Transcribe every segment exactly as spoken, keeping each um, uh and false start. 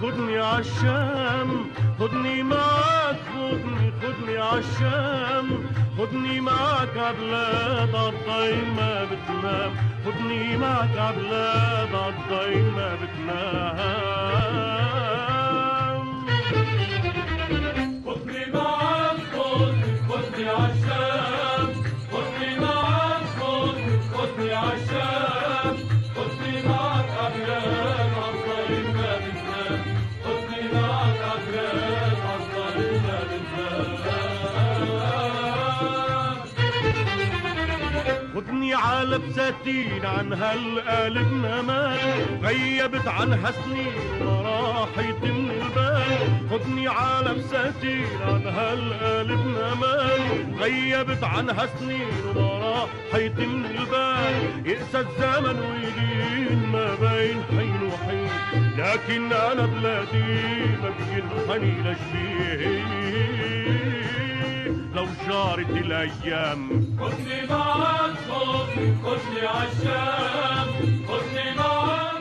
خدني عالشام، خدني معك، خدني خدني عالشام، خدني معك عبلاد عالضي ما بتنام، خدني معك عبلاد عالضي ما بتنام. خدني معك، خدني خدني عالشام، خدني معك، خدني خدني عالشام، خدني معك عبلاد عالضي ما بتنام، خدني معك عبلاد عالضي ما بتنام. خدني على بساتين عن هالقلب نمال، غيبت عنها سنين ما راح يتم البال، خدني على بساتين عن هالقلب نمال، غيبت عنها سنين وما راح يتم البال، يقسى الزمن ويلين ما بين حين وحين، لكن انا بلادي ما بينحني لشبيه لو جارت الايام. خدني معك، خدني خدني عالشام، خدني معك.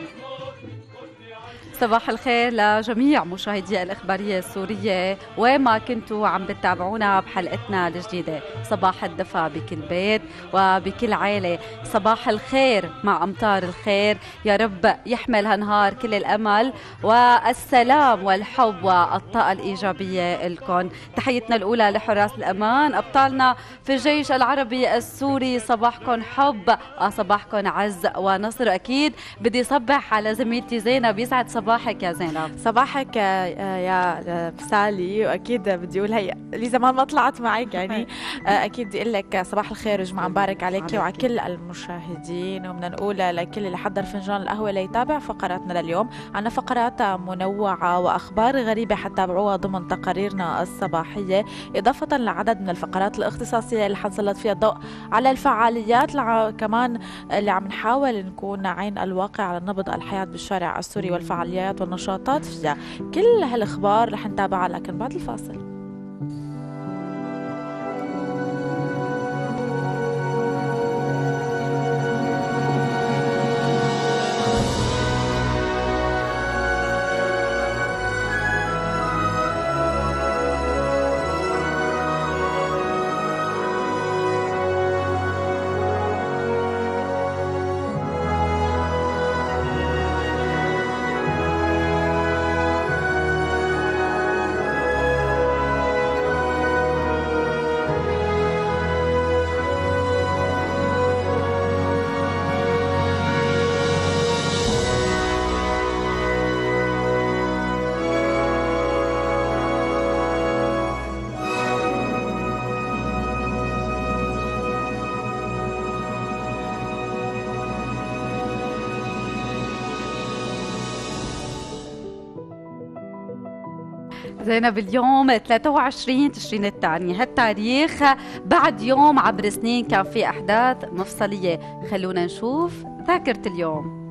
صباح الخير لجميع مشاهدي الإخبارية السورية وين ما كنتوا عم بتتابعونا بحلقتنا الجديدة. صباح الدفا بكل بيت وبكل عائلة، صباح الخير مع أمطار الخير، يا رب يحمل هالنهار كل الأمل والسلام والحب والطاقة الإيجابية لكم. تحيتنا الأولى لحراس الأمان أبطالنا في الجيش العربي السوري، صباحكم حب وصباحكم عز ونصر. أكيد بدي صبح على زميلتي زينب، يسعد صباحك يا زينب. صباحك يا سالي، واكيد بدي اقول هي لي زمان ما طلعت معك يعني اكيد بدي اقول لك صباح الخير وجمعه مبارك عليك وعلى كل المشاهدين. وبدنا نقول لكل اللي حضر فنجان القهوه ليتابع فقراتنا لليوم، عنا فقرات منوعه واخبار غريبه حتتابعوها ضمن تقاريرنا الصباحيه، اضافه لعدد من الفقرات الاختصاصيه اللي حنسلط فيها الضوء على الفعاليات كمان اللي عم نحاول نكون عين الواقع على نبض الحياه بالشارع السوري والفعاليات والنشاطات فيها. كل هالاخبار رح نتابعها لكن بعد الفاصل. زينب اليوم ثلاثة وعشرين تشرين الثاني، هالتاريخ بعد يوم عبر سنين كان في أحداث مفصلية. خلونا نشوف ذاكرة اليوم.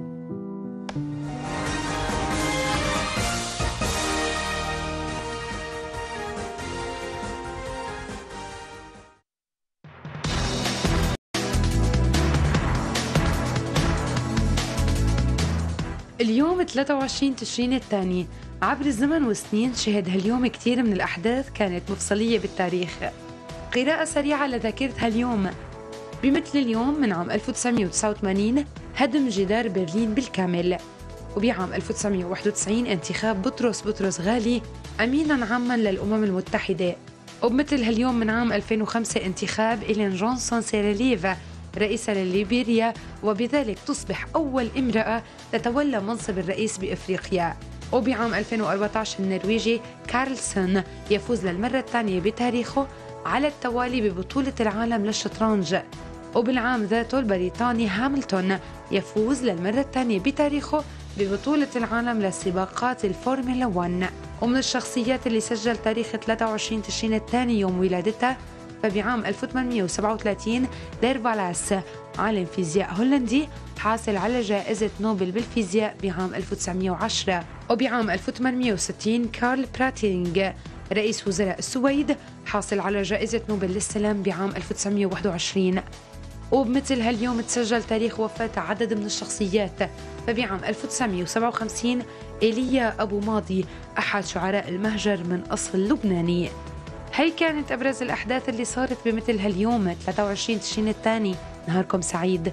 اليوم ثلاثة وعشرين تشرين الثاني، عبر الزمن والسنين شهد هاليوم كثير من الأحداث كانت مفصلية بالتاريخ. قراءة سريعة لذاكرة هاليوم. بمثل اليوم من عام ألف وتسعمئة وتسعة وثمانين هدم جدار برلين بالكامل، وبعام ألف وتسعمئة وواحد وتسعين انتخاب بطرس بطرس غالي أمينا عاما للأمم المتحدة. وبمثل هاليوم من عام ألفين وخمسة انتخاب إلين جونسون سيرليف رئيسة لليبيريا، وبذلك تصبح أول امرأة تتولى منصب الرئيس بإفريقيا. وبعام ألفين وأربعة عشر النرويجي كارلسون يفوز للمرة الثانية بتاريخه على التوالي ببطولة العالم للشطرنج. وبالعام ذاته البريطاني هاملتون يفوز للمرة الثانية بتاريخه ببطولة العالم لسباقات الفورمولا واحد. ومن الشخصيات اللي سجل تاريخ ثلاثة وعشرين تشرين الثاني يوم ولادتها، فبعام ألف وثمانمئة وسبعة وثلاثين ديرفالاس عالم فيزياء هولندي حاصل على جائزة نوبل بالفيزياء بعام ألف وتسعمئة وعشرة. وبعام ألف وثمانمئة وستين كارل براتينغ رئيس وزراء السويد حاصل على جائزة نوبل للسلام بعام ألف وتسعمئة وواحد وعشرين. وبمثل هاليوم تسجل تاريخ وفاة عدد من الشخصيات. فبعام ألف وتسعمئة وسبعة وخمسين إيليا أبو ماضي أحد شعراء المهجر من أصل لبناني. هي كانت أبرز الأحداث اللي صارت بمثل هاليوم ثلاثة وعشرين تشرين الثاني. نهاركم سعيد.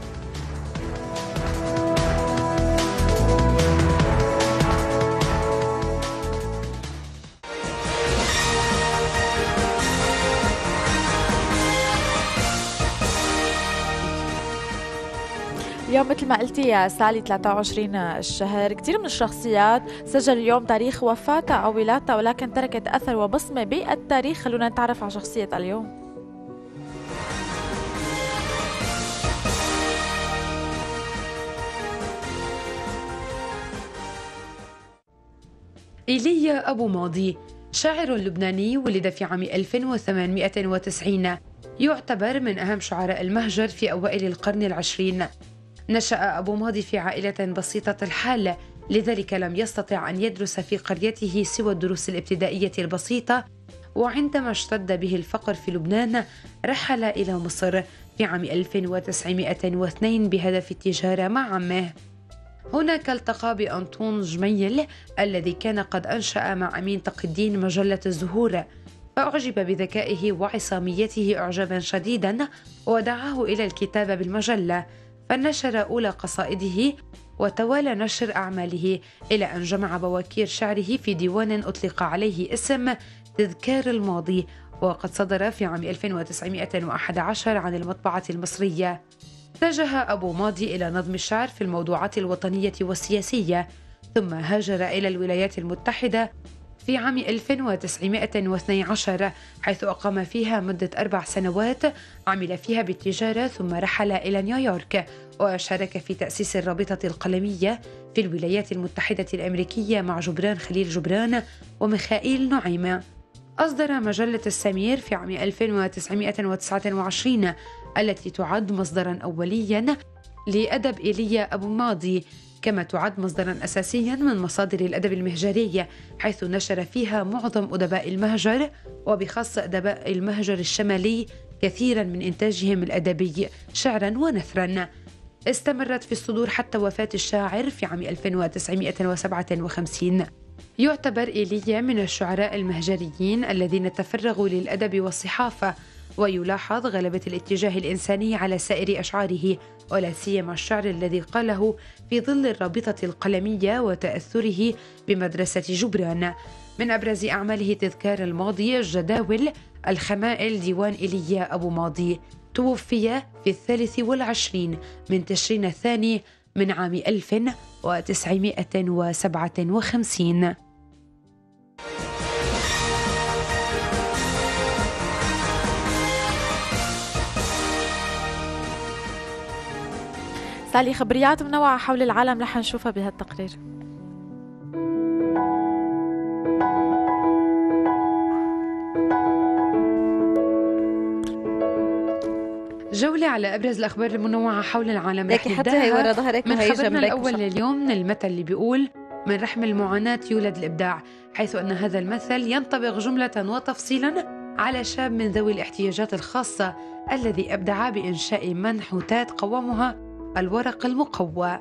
اليوم مثل ما قلتي يا سالي ثلاثة وعشرين الشهر، كثير من الشخصيات سجل اليوم تاريخ وفاتها أو ولادتها، ولكن تركت أثر وبصمة بالتاريخ. خلونا نتعرف على شخصية اليوم. إيليا أبو ماضي شاعر لبناني ولد في عام ألف وثمانمئة وتسعين، يعتبر من أهم شعراء المهجر في أوائل القرن العشرين. نشأ أبو ماضي في عائلة بسيطة الحال، لذلك لم يستطع أن يدرس في قريته سوى الدروس الابتدائية البسيطة، وعندما اشتد به الفقر في لبنان رحل إلى مصر في عام ألف وتسعمئة واثنين بهدف التجارة مع عمه. هناك التقى بأنطون جميل الذي كان قد أنشأ مع أمين تقي الدين مجلة الزهور، فأعجب بذكائه وعصاميته إعجابا شديدا ودعاه إلى الكتابة بالمجلة، فنشر أولى قصائده وتوالى نشر أعماله إلى أن جمع بواكير شعره في ديوان أطلق عليه اسم تذكار الماضي، وقد صدر في عام ألف وتسعمئة وأحد عشر عن المطبعة المصرية. اتجه أبو ماضي إلى نظم الشعر في الموضوعات الوطنية والسياسية، ثم هاجر إلى الولايات المتحدة في عام ألف وتسعمئة واثني عشر، حيث أقام فيها مدة أربع سنوات عمل فيها بالتجارة، ثم رحل إلى نيويورك وشارك في تأسيس الرابطة القلمية في الولايات المتحدة الأمريكية مع جبران خليل جبران وميخائيل نعيمة. أصدر مجلة السمير في عام ألف وتسعمئة وتسعة وعشرين التي تعد مصدرا أوليا لأدب إيليا أبو ماضي، كما تعد مصدرا أساسيا من مصادر الأدب المهجري، حيث نشر فيها معظم أدباء المهجر، وبخاصة أدباء المهجر الشمالي كثيرا من إنتاجهم الأدبي شعرا ونثرا. استمرت في الصدور حتى وفاة الشاعر في عام ألف وتسعمئة وسبعة وخمسين. يعتبر إيليا من الشعراء المهجريين الذين تفرغوا للأدب والصحافة، ويلاحظ غلبة الاتجاه الإنساني على سائر أشعاره، ولا سيما الشعر الذي قاله في ظل الرابطة القلمية وتأثره بمدرسة جبران. من أبرز أعماله تذكار الماضي، الجداول، الخمائل، ديوان إيليا أبو ماضي. توفي في الثالث والعشرين من تشرين الثاني من عام ألف وتسعمئة وسبعة وخمسين. سالي، خبريات منوعة حول العالم رح نشوفها بهالتقرير. جولة على أبرز الأخبار المنوعة حول العالم لكن حتى هي ورا ظهرك من خبرنا الأول لليوم من المثل اللي بيقول: من رحم المعاناة يولد الإبداع، حيث أن هذا المثل ينطبق جملة وتفصيلا على شاب من ذوي الاحتياجات الخاصة الذي أبدع بإنشاء منحوتات قوامها الورق المقوى.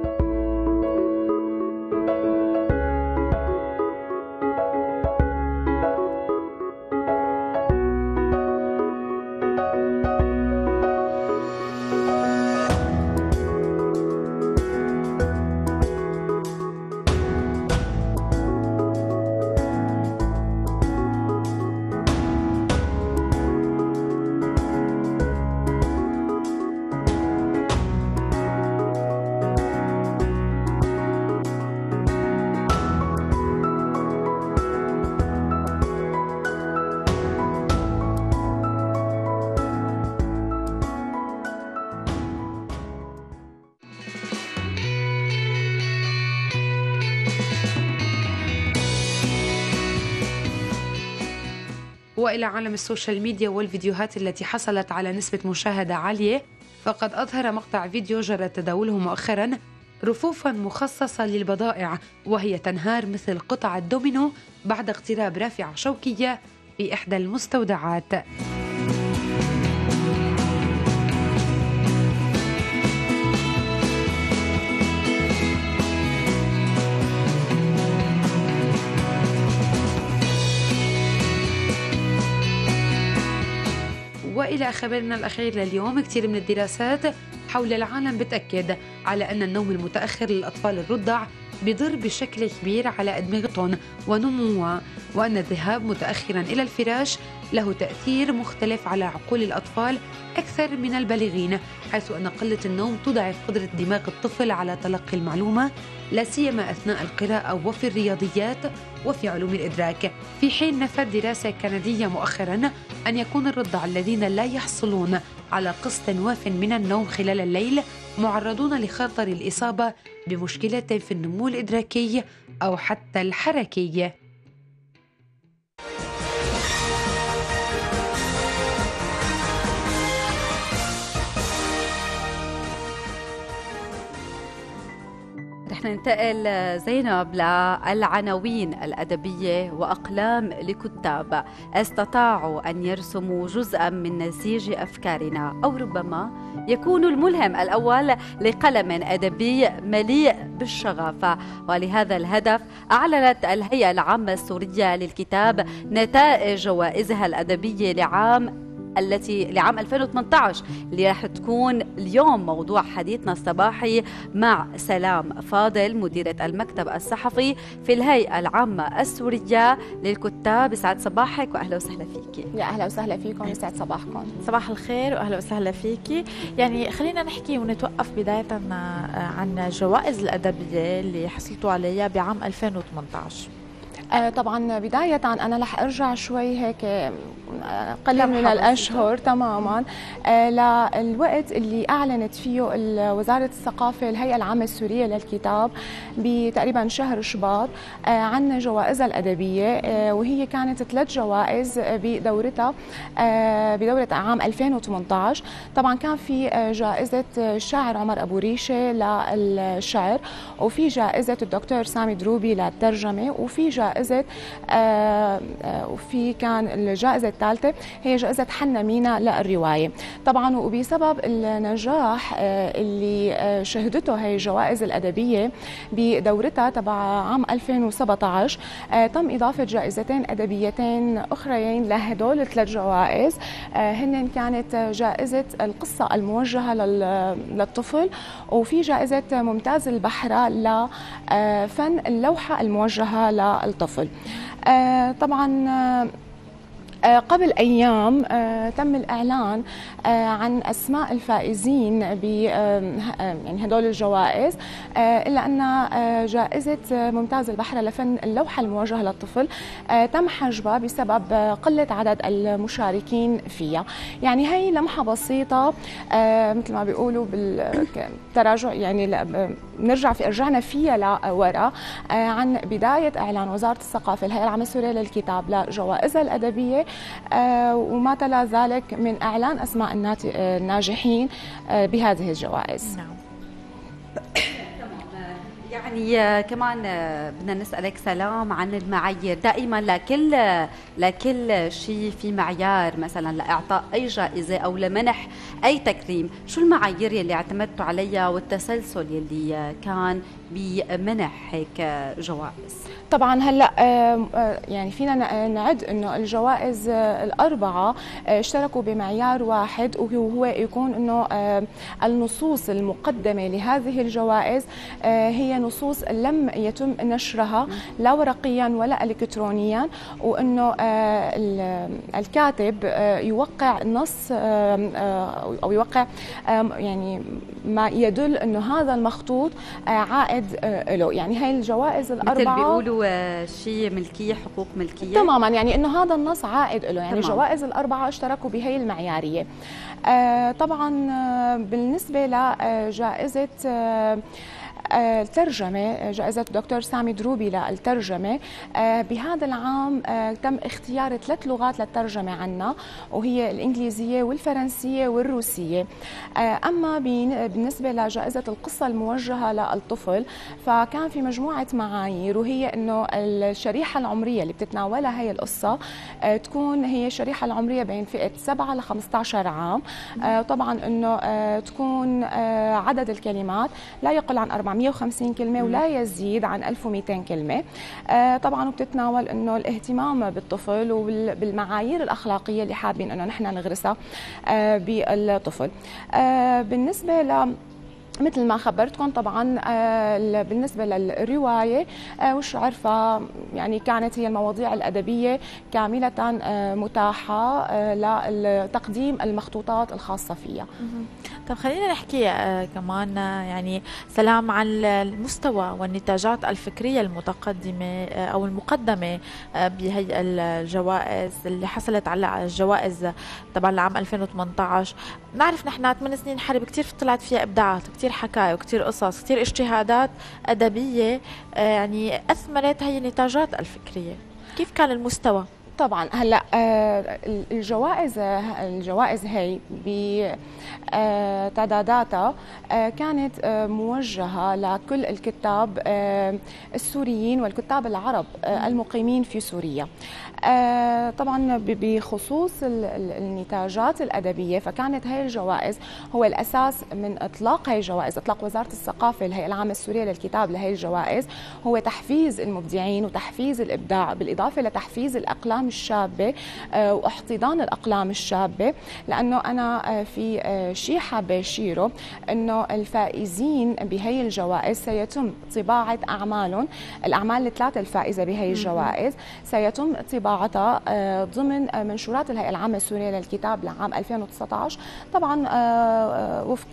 وإلى عالم السوشيال ميديا والفيديوهات التي حصلت على نسبة مشاهدة عالية، فقد أظهر مقطع فيديو جرى تداوله مؤخرا رفوفا مخصصة للبضائع وهي تنهار مثل قطع الدومينو بعد اقتراب رافعة شوكية في إحدى المستودعات. وإلى خبرنا الأخير لليوم، كثير من الدراسات حول العالم بتأكد على أن النوم المتأخر للأطفال الرضع بيضر بشكل كبير على أدمغتهم ونموها، وأن الذهاب متأخرا إلى الفراش له تأثير مختلف على عقول الأطفال أكثر من البالغين، حيث أن قلة النوم تضعف قدرة دماغ الطفل على تلقي المعلومة، لا سيما أثناء القراءة وفي الرياضيات وفي علوم الإدراك. في حين نفت دراسة كندية مؤخرا أن يكون الرضع الذين لا يحصلون على قسط واف من النوم خلال الليل معرضون لخطر الإصابة بمشكلة في النمو الإدراكي أو حتى الحركي. رح ننتقل زينب للعناوين الأدبية وأقلام لكتاب استطاعوا أن يرسموا جزءا من نسيج أفكارنا، أو ربما يكون الملهم الأول لقلم أدبي مليء بالشغف. ولهذا الهدف أعلنت الهيئة العامة السورية للكتاب نتائج جوائزها الأدبية لعام التي لعام ألفين وثمانية عشر، اللي راح تكون اليوم موضوع حديثنا الصباحي مع سلام فاضل مديرة المكتب الصحفي في الهيئة العامة السورية للكتاب. يسعد صباحك وأهلا وسهلا فيكي. يا أهلا وسهلا فيكم، يسعد صباحكم. صباح الخير وأهلا وسهلا فيكي. يعني خلينا نحكي ونتوقف بداية عن الجوائز الأدبية اللي حصلتوا عليها بعام ألفين وثمانية عشر. آه طبعا بداية أنا رح أرجع شوي هيك قليل من الأشهر تماما آه للوقت اللي أعلنت فيه وزارة الثقافة الهيئة العامة السورية للكتاب بتقريبا شهر شباط آه عن جوائزها الأدبية، آه وهي كانت ثلاث جوائز بدورتها آه بدورة عام ألفين وثمانية عشر. طبعا كان في جائزة الشاعر عمر أبو ريشة للشعر، وفي جائزة الدكتور سامي دروبي للترجمة، وفي جائزة جائزة آه وفي كان الجائزة الثالثة هي جائزة حنا مينا للرواية. طبعا وبسبب النجاح آه اللي آه شهدته هي الجوائز الأدبية بدورتها تبع عام ألفين وسبعة عشر، آه تم إضافة جائزتين أدبيتين أخرين لهدول الثلاث جوائز. آه هن كانت جائزة القصة الموجهة للطفل، وفي جائزة ممتاز البحرة لفن اللوحة الموجهة للطفل. آه طبعا آه قبل أيام آه تم الإعلان آه عن أسماء الفائزين ب يعني هدول الجوائز، آه إلا أن آه جائزة ممتاز البحرة لفن اللوحة الموجهة للطفل آه تم حجبها بسبب قلة عدد المشاركين فيها. يعني هي لمحة بسيطة آه مثل ما بيقولوا بالتراجع، يعني نرجع في رجعنا فيها لورا آه عن بداية إعلان وزارة الثقافة الهيئة العامة السورية للكتاب لجوائزها الأدبية، آه وما تلا ذلك من إعلان أسماء الناجحين آه بهذه الجوائز. نعم. يعني كمان بدنا نسألك سلام عن المعايير. دائما لكل لكل شيء في معيار، مثلا لإعطاء أي جائزة أو لمنح أي تكريم، شو المعايير يلي اعتمدتوا عليها والتسلسل يلي كان بمنح هيك جوائز؟ طبعا هلا يعني فينا نعد انه الجوائز الاربعه اشتركوا بمعيار واحد، وهو يكون انه النصوص المقدمه لهذه الجوائز هي نصوص لم يتم نشرها لا ورقيا ولا الكترونيا، وانه الكاتب يوقع نص او يوقع يعني ما يدل انه هذا المخطوط عائد له. يعني هاي الجوائز الاربعه مثل بيقولوا شيء ملكيه، حقوق ملكيه تماما، يعني انه هذا النص عائد له. يعني تمام. الجوائز الاربعه اشتركوا بهي المعياريه. آه طبعا بالنسبه لجائزه آه الترجمة، جائزة الدكتور سامي دروبي للترجمة، بهذا العام تم اختيار ثلاث لغات للترجمة عنا، وهي الإنجليزية والفرنسية والروسية. أما بالنسبة لجائزة القصة الموجهة للطفل فكان في مجموعة معايير، وهي أنه الشريحة العمرية اللي بتتناولها هي القصة تكون هي الشريحة العمرية بين فئة سبعة ل خمسة عشر عام. طبعا أنه تكون عدد الكلمات لا يقل عن أربعمائة أربعمية وخمسين كلمة ولا يزيد عن ألف ومئتين كلمة. آه طبعا وبتتناول انه الاهتمام بالطفل وبالمعايير الاخلاقيه اللي حابين انه نحن نغرسها آه بالطفل. آه بالنسبه ل مثل ما خبرتكم طبعا آه بالنسبه للروايه آه والشعر ف يعني كانت هي المواضيع الادبيه كامله آه متاحه آه لتقديم المخطوطات الخاصه فيها. طب خلينا نحكي آه كمان آه يعني سلام عن المستوى والنتاجات الفكريه المتقدمه آه او المقدمه آه بهي الجوائز اللي حصلت على الجوائز تبع العام ألفين وثمانية عشر. نعرف نحن ثمان سنين حرب كثير طلعت فيها ابداعات، كثير حكاية وكثير قصص، كثير اجتهادات أدبية يعني أثمرت هي النتاجات الفكرية. كيف كان المستوى؟ طبعا هلا الجوائز الجوائز هي بتعداداتها كانت موجهه لكل الكتاب السوريين والكتاب العرب المقيمين في سوريا. طبعا بخصوص النتاجات الادبيه فكانت هي الجوائز هو الاساس من اطلاق هي الجوائز، اطلاق وزاره الثقافه الهيئه العامه السوريه للكتاب لهي الجوائز هو تحفيز المبدعين وتحفيز الابداع بالاضافه لتحفيز الاقلام الشابه واحتضان الاقلام الشابه. لانه انا في شيء حابه اشيره انه الفائزين بهي الجوائز سيتم طباعه اعمالهم، الاعمال الثلاثه الفائزه بهي الجوائز سيتم طباعتها ضمن منشورات الهيئه العامه السوريه للكتاب لعام ألفين وتسعة عشر طبعا وفق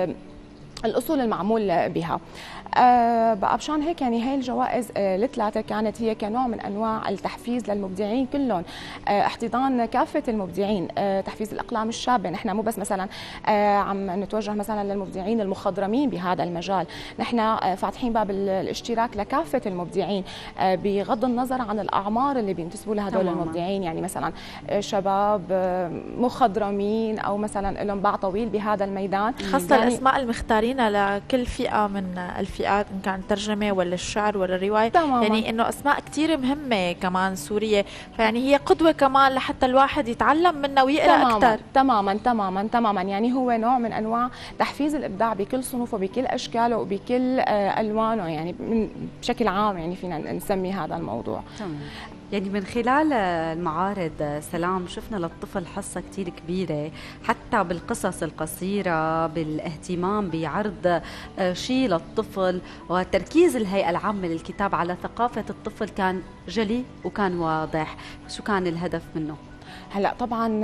الأصول المعمول بها. آه بقى مشان هيك يعني هاي الجوائز آه الثلاثة كانت هي كنوع من أنواع التحفيز للمبدعين كلهم، آه احتضان كافة المبدعين، آه تحفيز الأقلام الشابة. نحن مو بس مثلا آه عم نتوجه مثلا للمبدعين المخضرمين بهذا المجال، نحن آه فاتحين باب الاشتراك لكافة المبدعين آه بغض النظر عن الأعمار اللي بينتسبوا لهدول المبدعين، يعني مثلا آه شباب آه مخضرمين أو مثلا لهم باع طويل بهذا الميدان. خاصة يعني الأسماء المختارين لكل فئة من الفئات إن كان ترجمة ولا الشعر ولا الرواية، تماما. يعني إنه أسماء كتير مهمة كمان سورية، فيعني هي قدوة كمان لحتى الواحد يتعلم منها ويقرأ أكثر. تماما تماما تماما يعني هو نوع من أنواع تحفيز الإبداع بكل صنوفه بكل أشكاله وبكل ألوانه، يعني بشكل عام يعني فينا نسمي هذا الموضوع. تمام. يعني من خلال المعارض سلام شفنا للطفل حصة كتير كبيرة حتى بالقصص القصيرة، بالاهتمام بعرض شيء للطفل، وتركيز الهيئة العامة للكتاب على ثقافة الطفل كان جلي وكان واضح. شو كان الهدف منه؟ هلا طبعا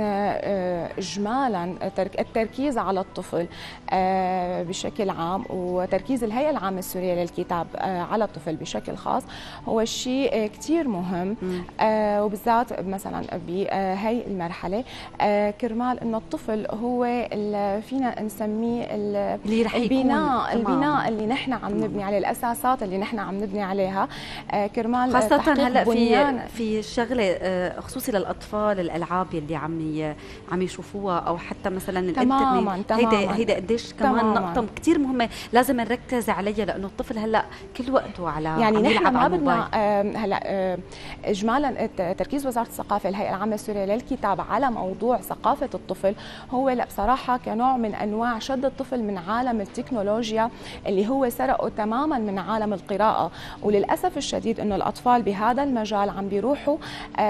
اجمالا التركيز على الطفل بشكل عام وتركيز الهيئه العامه السوريه للكتاب على الطفل بشكل خاص هو شيء كثير مهم، وبالذات مثلا بهي المرحله كرمال انه الطفل هو اللي فينا نسميه اللي رح البناء البناء اللي نحن عم نبني عليه، الاساسات اللي نحن عم نبني عليها كرمال خاصه هلا في في شغله خصوصي للاطفال، الالعاب يلي عم عم يشوفوها او حتى مثلا الانترنت. هيدا هيدا قديش كمان نقطه كثير مهمه لازم نركز عليها، لانه الطفل هلا كل وقته على يعني نحن ما بدنا هلا اجمالا تركيز وزاره الثقافه الهيئه العامه السوريه للكتاب على موضوع ثقافه الطفل هو لا بصراحه كنوع من انواع شد الطفل من عالم التكنولوجيا اللي هو سرقه تماما من عالم القراءه. وللاسف الشديد انه الاطفال بهذا المجال عم بيروحوا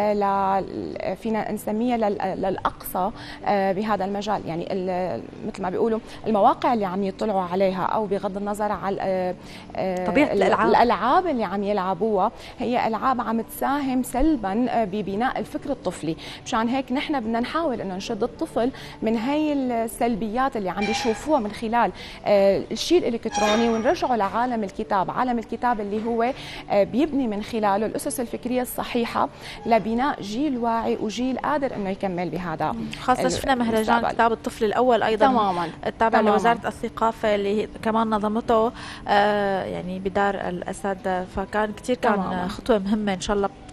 ل فينا نسميها للاقصى بهذا المجال، يعني مثل ما بيقولوا المواقع اللي عم يطلعوا عليها او بغض النظر على طبيعه الالعاب الالعاب اللي عم يلعبوها هي العاب عم تساهم سلبا ببناء الفكر الطفلي. مشان هيك نحن بدنا نحاول انه نشد الطفل من هي السلبيات اللي عم بيشوفوها من خلال الشيء الالكتروني ونرجعه لعالم الكتاب، عالم الكتاب اللي هو بيبني من خلاله الاسس الفكريه الصحيحه لبناء جيل واعي وجيل قادر انه يكمل بهذا. خاصه شفنا مهرجان كتاب الطفل الاول ايضا تماما التابع لوزاره الثقافه اللي كمان نظمته آه يعني بدار الاسد، فكان كثير كان تماما. خطوه مهمه ان شاء الله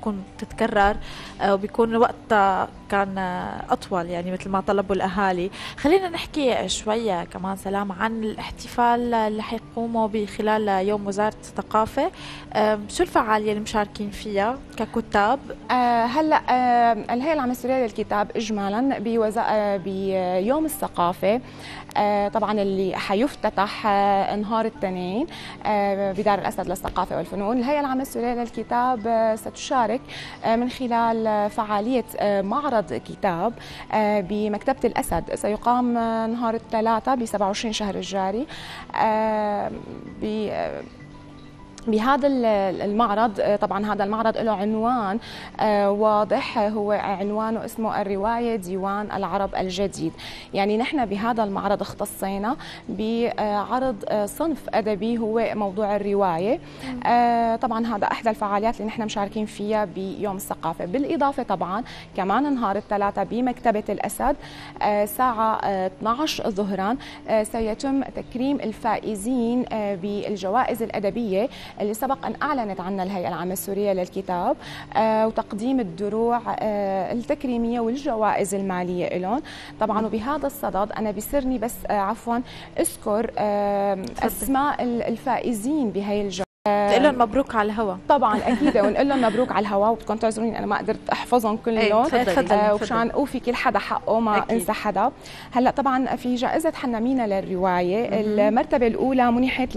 بتكون تتكرر وبيكون الوقت كان أطول، يعني مثل ما طلبوا الأهالي. خلينا نحكي شوية كمان سلام عن الاحتفال اللي حيقوموا بخلال يوم وزارة الثقافة. شو الفعالية اللي مشاركين فيها ككتاب؟ آه هلا آه الهيئة العامة السورية للكتاب إجمالا بوزا... آه بيوم الثقافة آه طبعا اللي حيفتتح آه نهار الاثنين آه بدار الأسد للثقافة والفنون. الهيئة العامة السورية للكتاب آه ستشارك آه من خلال آه فعالية آه معرض كتاب آه بمكتبة الأسد، سيقام آه نهار الثلاثاء ب سبعة وعشرين شهر الجاري. آه ب آه بهذا المعرض. طبعا هذا المعرض له عنوان واضح، هو عنوانه اسمه الرواية ديوان العرب الجديد. يعني نحن بهذا المعرض اختصينا بعرض صنف أدبي هو موضوع الرواية. طبعا هذا أحدى الفعاليات اللي نحن مشاركين فيها بيوم الثقافة. بالإضافة طبعا كمان نهار الثلاثاء بمكتبة الأسد ساعة اثنعش ظهرا سيتم تكريم الفائزين بالجوائز الأدبية اللي سبق أن أعلنت عنها الهيئة العامة السورية للكتاب، آه وتقديم الدروع آه التكريمية والجوائز المالية لهم. طبعا وبهذا الصدد أنا بسرني بس آه عفوا أذكر آه أسماء الفائزين بهي الجوائز. نقول لهم مبروك على الهواء. طبعا اكيد ونقول لهم مبروك على الهواء، وبدكم تعذروني انا ما قدرت احفظهم كلهم آه ومشان اوفي كل حدا حقه ما أكيد. انسى حدا. هلا طبعا في جائزه حنامينا للروايه، مم. المرتبه الاولى منحت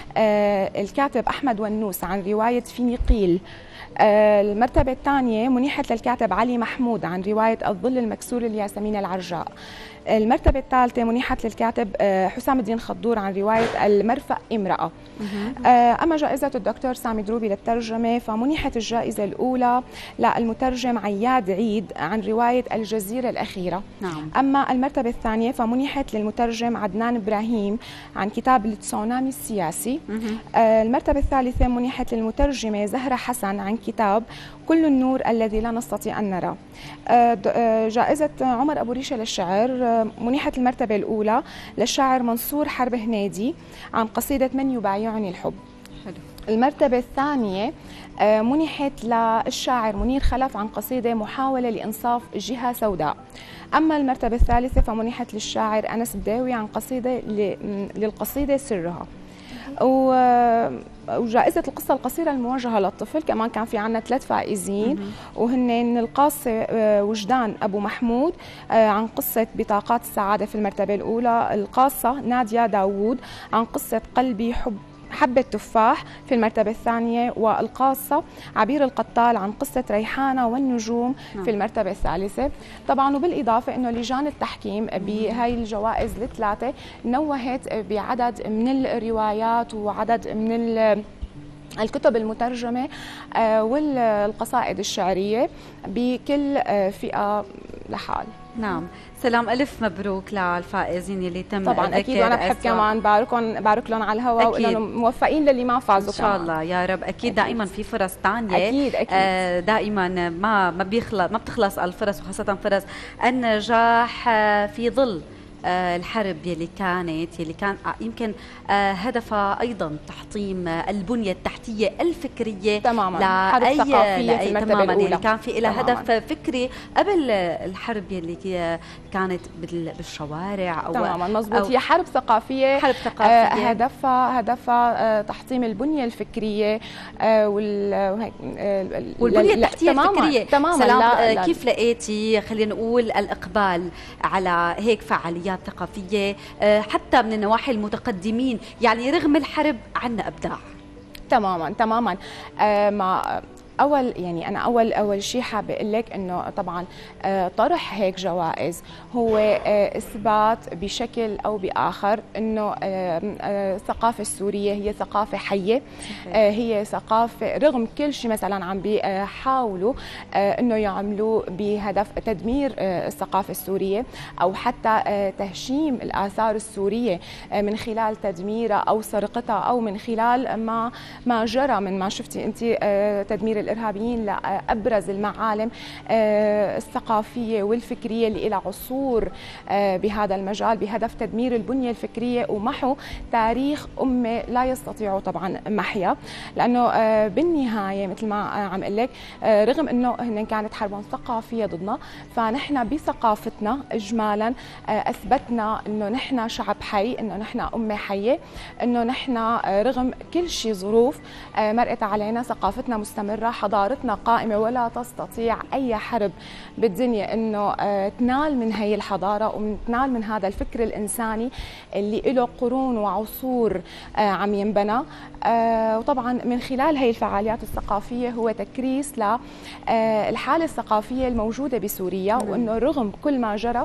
للكاتب احمد ونوس عن روايه فينيقيل. المرتبة الثانية منحت للكاتب علي محمود عن رواية الظل المكسور لياسمين العرجاء. المرتبة الثالثة منحت للكاتب حسام الدين خضور عن رواية المرفأ امرأة. أما جائزة الدكتور سامي دروبي للترجمة فمنحت الجائزة الأولى للمترجم عياد عيد عن رواية الجزيرة الأخيرة. نعم. أما المرتبة الثانية فمنحت للمترجم عدنان إبراهيم عن كتاب التسونامي السياسي. المرتبة الثالثة منحت للمترجمة زهرة حسن عن كتاب كل النور الذي لا نستطيع أن نرى. جائزة عمر أبو ريشة للشعر منحت المرتبة الأولى للشاعر منصور حرب هنيدي عن قصيدة من يبايعني الحب. حلو. المرتبة الثانية منحت للشاعر منير خلف عن قصيدة محاولة لإنصاف جهة سوداء. أما المرتبة الثالثة فمنحت للشاعر أنس بداوي عن قصيدة للقصيدة سرها. وجائزة القصة القصيرة الموجهة للطفل كمان كان في عنا ثلاث فائزين، وهن القاصة وجدان أبو محمود عن قصة بطاقات السعادة في المرتبة الأولى، القاصة نادية داوود عن قصة قلبي حب حبة تفاح في المرتبة الثانية، والقاصة عبير القطال عن قصة ريحانة والنجوم في المرتبة الثالثة. طبعا وبالإضافة أنه لجان التحكيم بهاي الجوائز الثلاثة نوهت بعدد من الروايات وعدد من الكتب المترجمة والقصائد الشعرية بكل فئة لحال. نعم. سلام ألف مبروك للفائزين اللي تم طبعا أكيد، وأنا بحب كمان باركهم بارك لهم على الهواء وأقول لهم موفقين للي ما فازوا إن شاء كمان. الله يا رب. أكيد, أكيد. دائما في فرص ثانية. أكيد أكيد. آه دائما ما ما بيخلص ما بتخلص الفرص، وخاصة فرص النجاح في ظل الحرب يلي كانت يلي كان يمكن هدفها ايضا تحطيم البنيه التحتيه الفكريه تماما، حرب ثقافيه في المرتبه تماما الاولى. يعني كان في لها هدف فكري قبل الحرب يلي كانت بالشوارع او تماما مضبوط. هي حرب ثقافيه، حرب ثقافيه هدفها هدفها تحطيم البنيه الفكريه وال والبنيه التحتيه الفكريه تماما. سلام لا لا كيف لقيتي خلينا نقول الاقبال على هيك فعاليات ثقافية حتى من النواحي المتقدمين؟ يعني رغم الحرب عنا إبداع. تماما تماما. آه مع اول يعني انا اول اول شيء حابه اقول لك انه طبعا طرح هيك جوائز هو اثبات بشكل او باخر انه الثقافه السوريه هي ثقافه حيه. هي ثقافه رغم كل شيء مثلا عم بيحاولوا انه يعملوه بهدف تدمير الثقافه السوريه او حتى تهشيم الاثار السوريه من خلال تدميرها او سرقتها او من خلال ما ما جرى من ما شفتي انت تدمير والارهابيين لابرز المعالم الثقافيه والفكريه اللي لها عصور بهذا المجال بهدف تدمير البنيه الفكريه ومحو تاريخ امه لا يستطيعوا طبعا محيا، لانه بالنهايه مثل ما عم اقول لك رغم انه هن كانت حرب ثقافيه ضدنا، فنحن بثقافتنا اجمالا اثبتنا انه نحن شعب حي، انه نحن امه حيه، انه نحن رغم كل شيء ظروف مرقت علينا ثقافتنا مستمره، حضارتنا قائمه، ولا تستطيع اي حرب بالدنيا انه تنال من هي الحضاره وتنال من هذا الفكر الانساني اللي له قرون وعصور عم ينبنى. وطبعا من خلال هي الفعاليات الثقافيه هو تكريس للحاله الثقافيه الموجوده بسوريا، وانه رغم كل ما جرى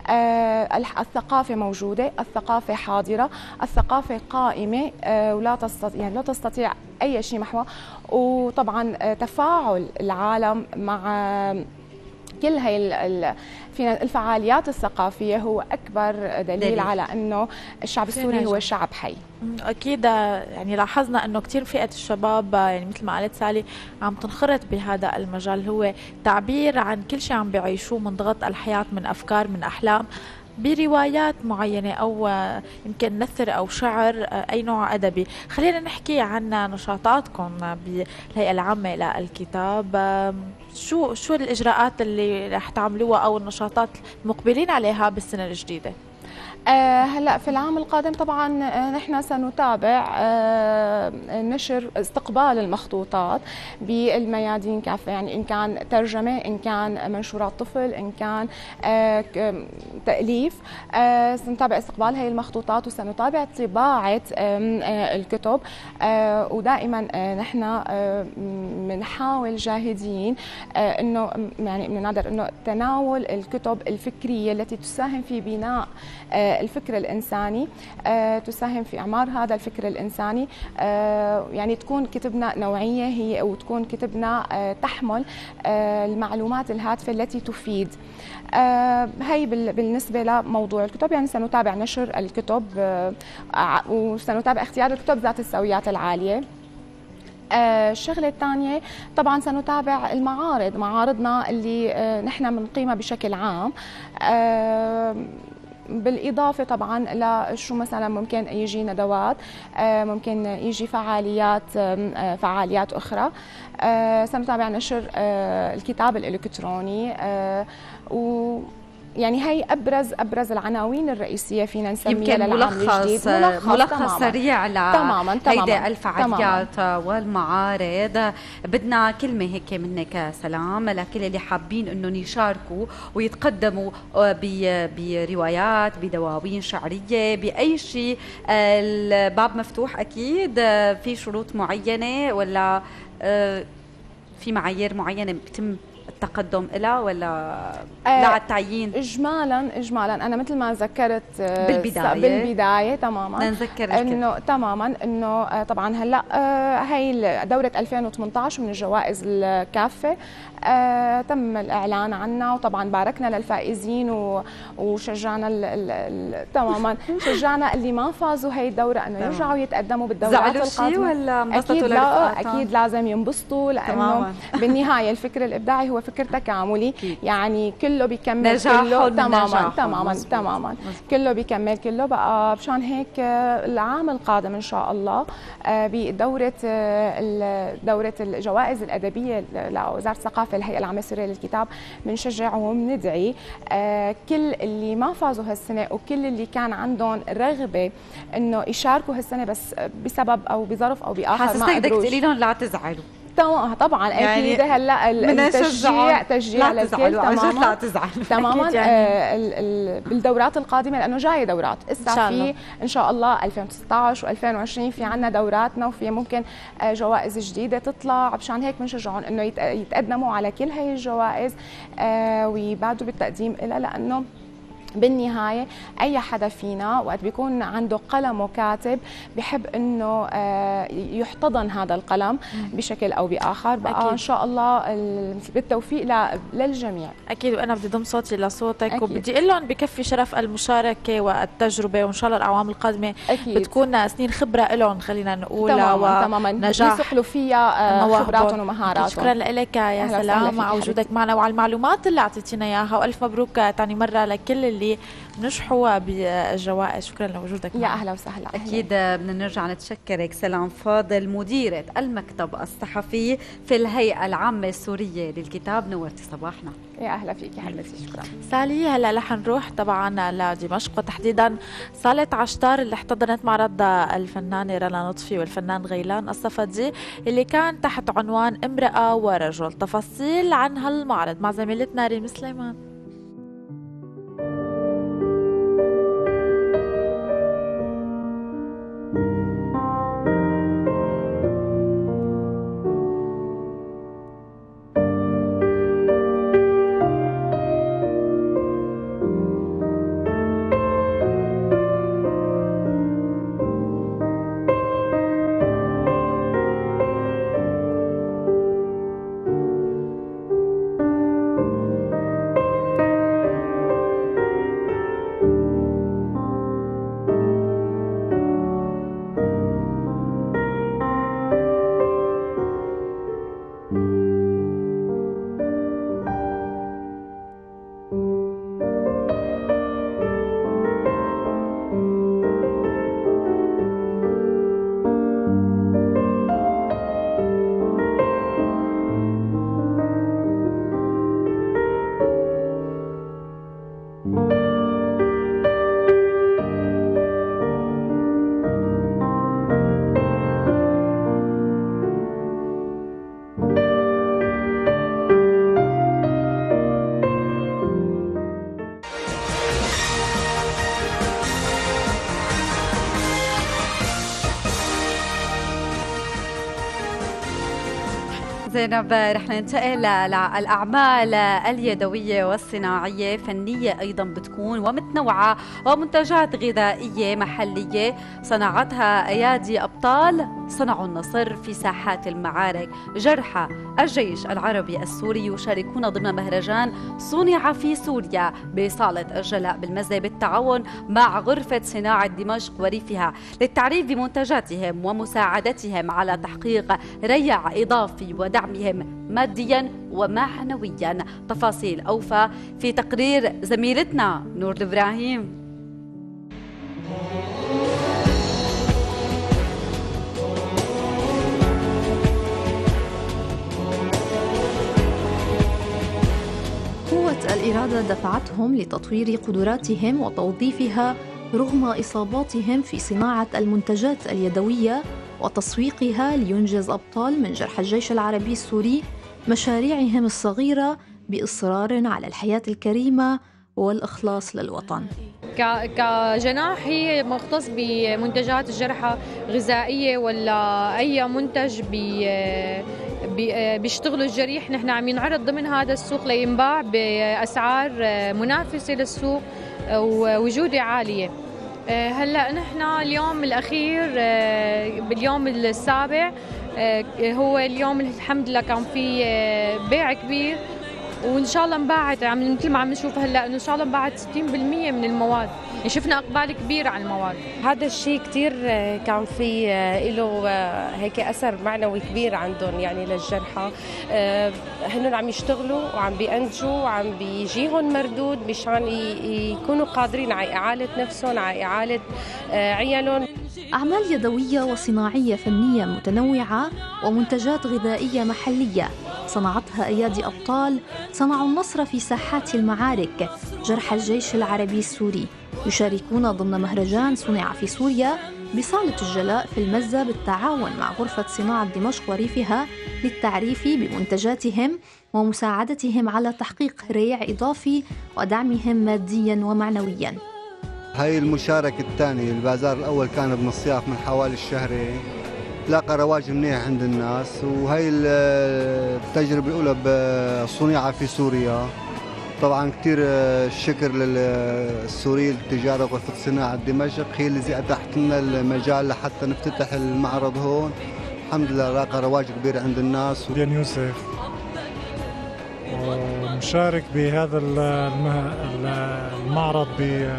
الثقافه موجوده، الثقافه حاضره، الثقافه قائمه ولا تستطيع يعني لا تستطيع اي شيء محوها. وطبعا تفاعل العالم مع كل هي الفعاليات الثقافيه هو اكبر دليل, دليل. على انه الشعب السوري هو شعب حي. اكيد يعني لاحظنا انه كثير فئه الشباب يعني مثل ما قالت سالي عم تنخرط بهذا المجال، هو تعبير عن كل شيء عم بيعيشوه من ضغط الحياه، من افكار، من احلام، بروايات معينة أو يمكن نثر أو شعر أي نوع أدبي. خلينا نحكي عن نشاطاتكم بالهيئة العامة للكتاب، شو شو الإجراءات اللي رح تعملوها أو النشاطات المقبلين عليها بالسنة الجديدة؟ آه هلا في العام القادم طبعا آه نحن سنتابع آه نشر استقبال المخطوطات بالميادين كافه، يعني ان كان ترجمه، ان كان منشورات طفل، ان كان آه تاليف، آه سنتابع استقبال هي المخطوطات وسنتابع طباعه آه الكتب. آه ودائما آه نحن بنحاول آه جاهدين آه انه يعني بنقدر انه تناول الكتب الفكريه التي تساهم في بناء آه الفكر الإنساني، آه تساهم في إعمار هذا الفكر الإنساني، آه يعني تكون كتبنا نوعية هي وتكون كتبنا آه تحمل آه المعلومات الهادفة التي تفيد. آه هي بالنسبة لموضوع الكتب، يعني سنتابع نشر الكتب آه وسنتابع اختيار الكتب ذات السويات العالية. آه الشغلة الثانية طبعا سنتابع المعارض، معارضنا اللي آه نحن بنقيمها بشكل عام، آه بالإضافة طبعا لشو مثلا ممكن يجي ندوات، ممكن يجي فعاليات فعاليات أخرى. سنتابع نشر الكتاب الإلكتروني، و يعني هي ابرز ابرز العناوين الرئيسيه فينا نسميها يمكن ملخص ملخص, ملخص تماماً. سريع ل تماما هيدي الفعاليات تماماً. والمعارض. بدنا كلمه هيك منك سلام لكل اللي حابين انهم يشاركوا ويتقدموا بروايات، بدواوين شعريه، باي شيء. الباب مفتوح اكيد، في شروط معينه ولا في معايير معينه بتم التقدم إلى ولا آه لا التعيين؟ إجمالا إجمالا أنا مثل ما ذكرت بالبداية بالبداية تماما نذكر إنه تماما إنه طبعا هلا آه هي دورة ألفين وثمانية عشر من الجوائز الكافة آه تم الإعلان عنها، وطبعا باركنا للفائزين وشجعنا ال ال تماما شجعنا اللي ما فازوا هي الدورة إنه يرجعوا يتقدموا بالدورات القادمة. ولا أكيد لا أكيد لازم ينبسطوا، لأنه بالنهاية الفكر الإبداعي هو فكر تكاملي، يعني كله بيكمل كله تماما تماما تماما كله بيكمل كله. بقى مشان هيك العام القادم ان شاء الله بدوره دوره الجوائز الادبيه لوزاره الثقافه الهيئه العامه السوريه للكتاب بنشجعهم، ندعي كل اللي ما فازوا هالسنه وكل اللي كان عندهم رغبه انه يشاركوا هالسنه بس بسبب او بظرف او باخر ما قدروش. بدك تقولي لهم لا تزعلوا. طبعا اكيد يعني هلا التشجيع تشجيع للكل تماما لا تزعلوا تماما يعني. آه بالدورات القادمه لانه جايه دورات اسا في ان شاء الله ألفين وتسعة عشر وألفين وعشرين في عندنا دوراتنا، وفي ممكن آه جوائز جديده تطلع، مشان هيك بنشجعهم انه يتقدموا على كل هي الجوائز آه ويبادروا بالتقديم لها، لانه بالنهاية أي حدا فينا وقت بيكون عنده قلم وكاتب بحب إنه يحتضن هذا القلم بشكل أو بآخر. بقى أكيد. إن شاء الله بالتوفيق للجميع. أكيد، وأنا بدي ضم صوتي لصوتك أكيد. وبدي أقول لهم بكفي شرف المشاركة والتجربة، وإن شاء الله الأعوام القادمة أكيد. بتكون سنين خبرة لهم خلينا نقول، تماما تماما يسقلوا فيها خبراتهم ومهاراتهم. شكرا لك يا سلام على وجودك معنا وعلى المعلومات اللي أعطيتينا إياها، وألف مبروك تاني مرة لكل اللي نجحوا بالجوائز. شكرا لوجودك يا اهلا وسهلا. اكيد بدنا نرجع نتشكرك سلام فاضل مديرة المكتب الصحفي في الهيئة العامة السورية للكتاب، نورتي صباحنا. يا اهلا فيك يا حبيبتي. شكرا سالي. هلا رح نروح طبعا لدمشق وتحديدا صالة عشتار اللي احتضنت معرض الفنانة رنا لطفي والفنان غيلان الصفدي اللي كان تحت عنوان امرأة ورجل. تفاصيل عن هالمعرض مع زميلتنا ريم سليمان. زينب، رح ننتقل للأعمال اليدوية والصناعية، فنية أيضا بتكون ومتنوعة، ومنتجات غذائية محلية صنعتها أيادي أبطال صنعوا النصر في ساحات المعارك. جرحى الجيش العربي السوري يشاركون ضمن مهرجان صنع في سوريا بصالة الجلاء بالمزة بالتعاون مع غرفة صناعة دمشق وريفها للتعريف بمنتجاتهم ومساعدتهم على تحقيق ريع إضافي ودعمهم ماديا ومعنويا. تفاصيل أوفى في تقرير زميلتنا نور إبراهيم. قوة الإرادة دفعتهم لتطوير قدراتهم وتوظيفها رغم إصاباتهم في صناعة المنتجات اليدوية وتسويقها، لينجز أبطال من جرحى الجيش العربي السوري مشاريعهم الصغيرة بإصرار على الحياة الكريمة والإخلاص للوطن. كجناح هي مختص بمنتجات الجرحى غذائية ولا أي منتج بي بيشتغلوا الجريح، نحن عم ينعرض ضمن هذا السوق لينباع بأسعار منافسة للسوق وجودة عالية. هلا نحن اليوم الأخير باليوم السابع هو اليوم الحمد لله كان في بيع كبير، وان شاء الله انباعت عم مثل ما عم نشوف هلا انه ان شاء الله انباعت ستين بالمية من المواد، يعني شفنا اقبال كبير على المواد. هذا الشيء كثير كان في له هيك اثر معنوي كبير عندهم يعني للجرحى، هن عم يشتغلوا وعم بينتجوا وعم بيجيهم مردود مشان يكونوا قادرين على اعاله نفسهم، على اعاله عيالهم. أعمال يدوية وصناعية فنية متنوعة ومنتجات غذائية محلية صنعتها أيادي أبطال صنعوا النصر في ساحات المعارك. جرحى الجيش العربي السوري يشاركون ضمن مهرجان صنع في سوريا بصالة الجلاء في المزة بالتعاون مع غرفة صناعة دمشق وريفها للتعريف بمنتجاتهم ومساعدتهم على تحقيق ريع إضافي ودعمهم مادياً ومعنوياً. هاي المشاركة الثانية، البازار الأول كان بمصياف من حوالي الشهرين، تلاقى رواج منيح عند الناس، وهي التجربة الأولى بصنيعة في سوريا طبعا كثير الشكر للسوريين للتجارة وغرفة صناعة دمشق، هي اللي أتاحت لنا المجال لحتى نفتتح المعرض هون. الحمد لله لاقى رواج كبير عند الناس. ديان يوسف ومشارك بهذا المعرض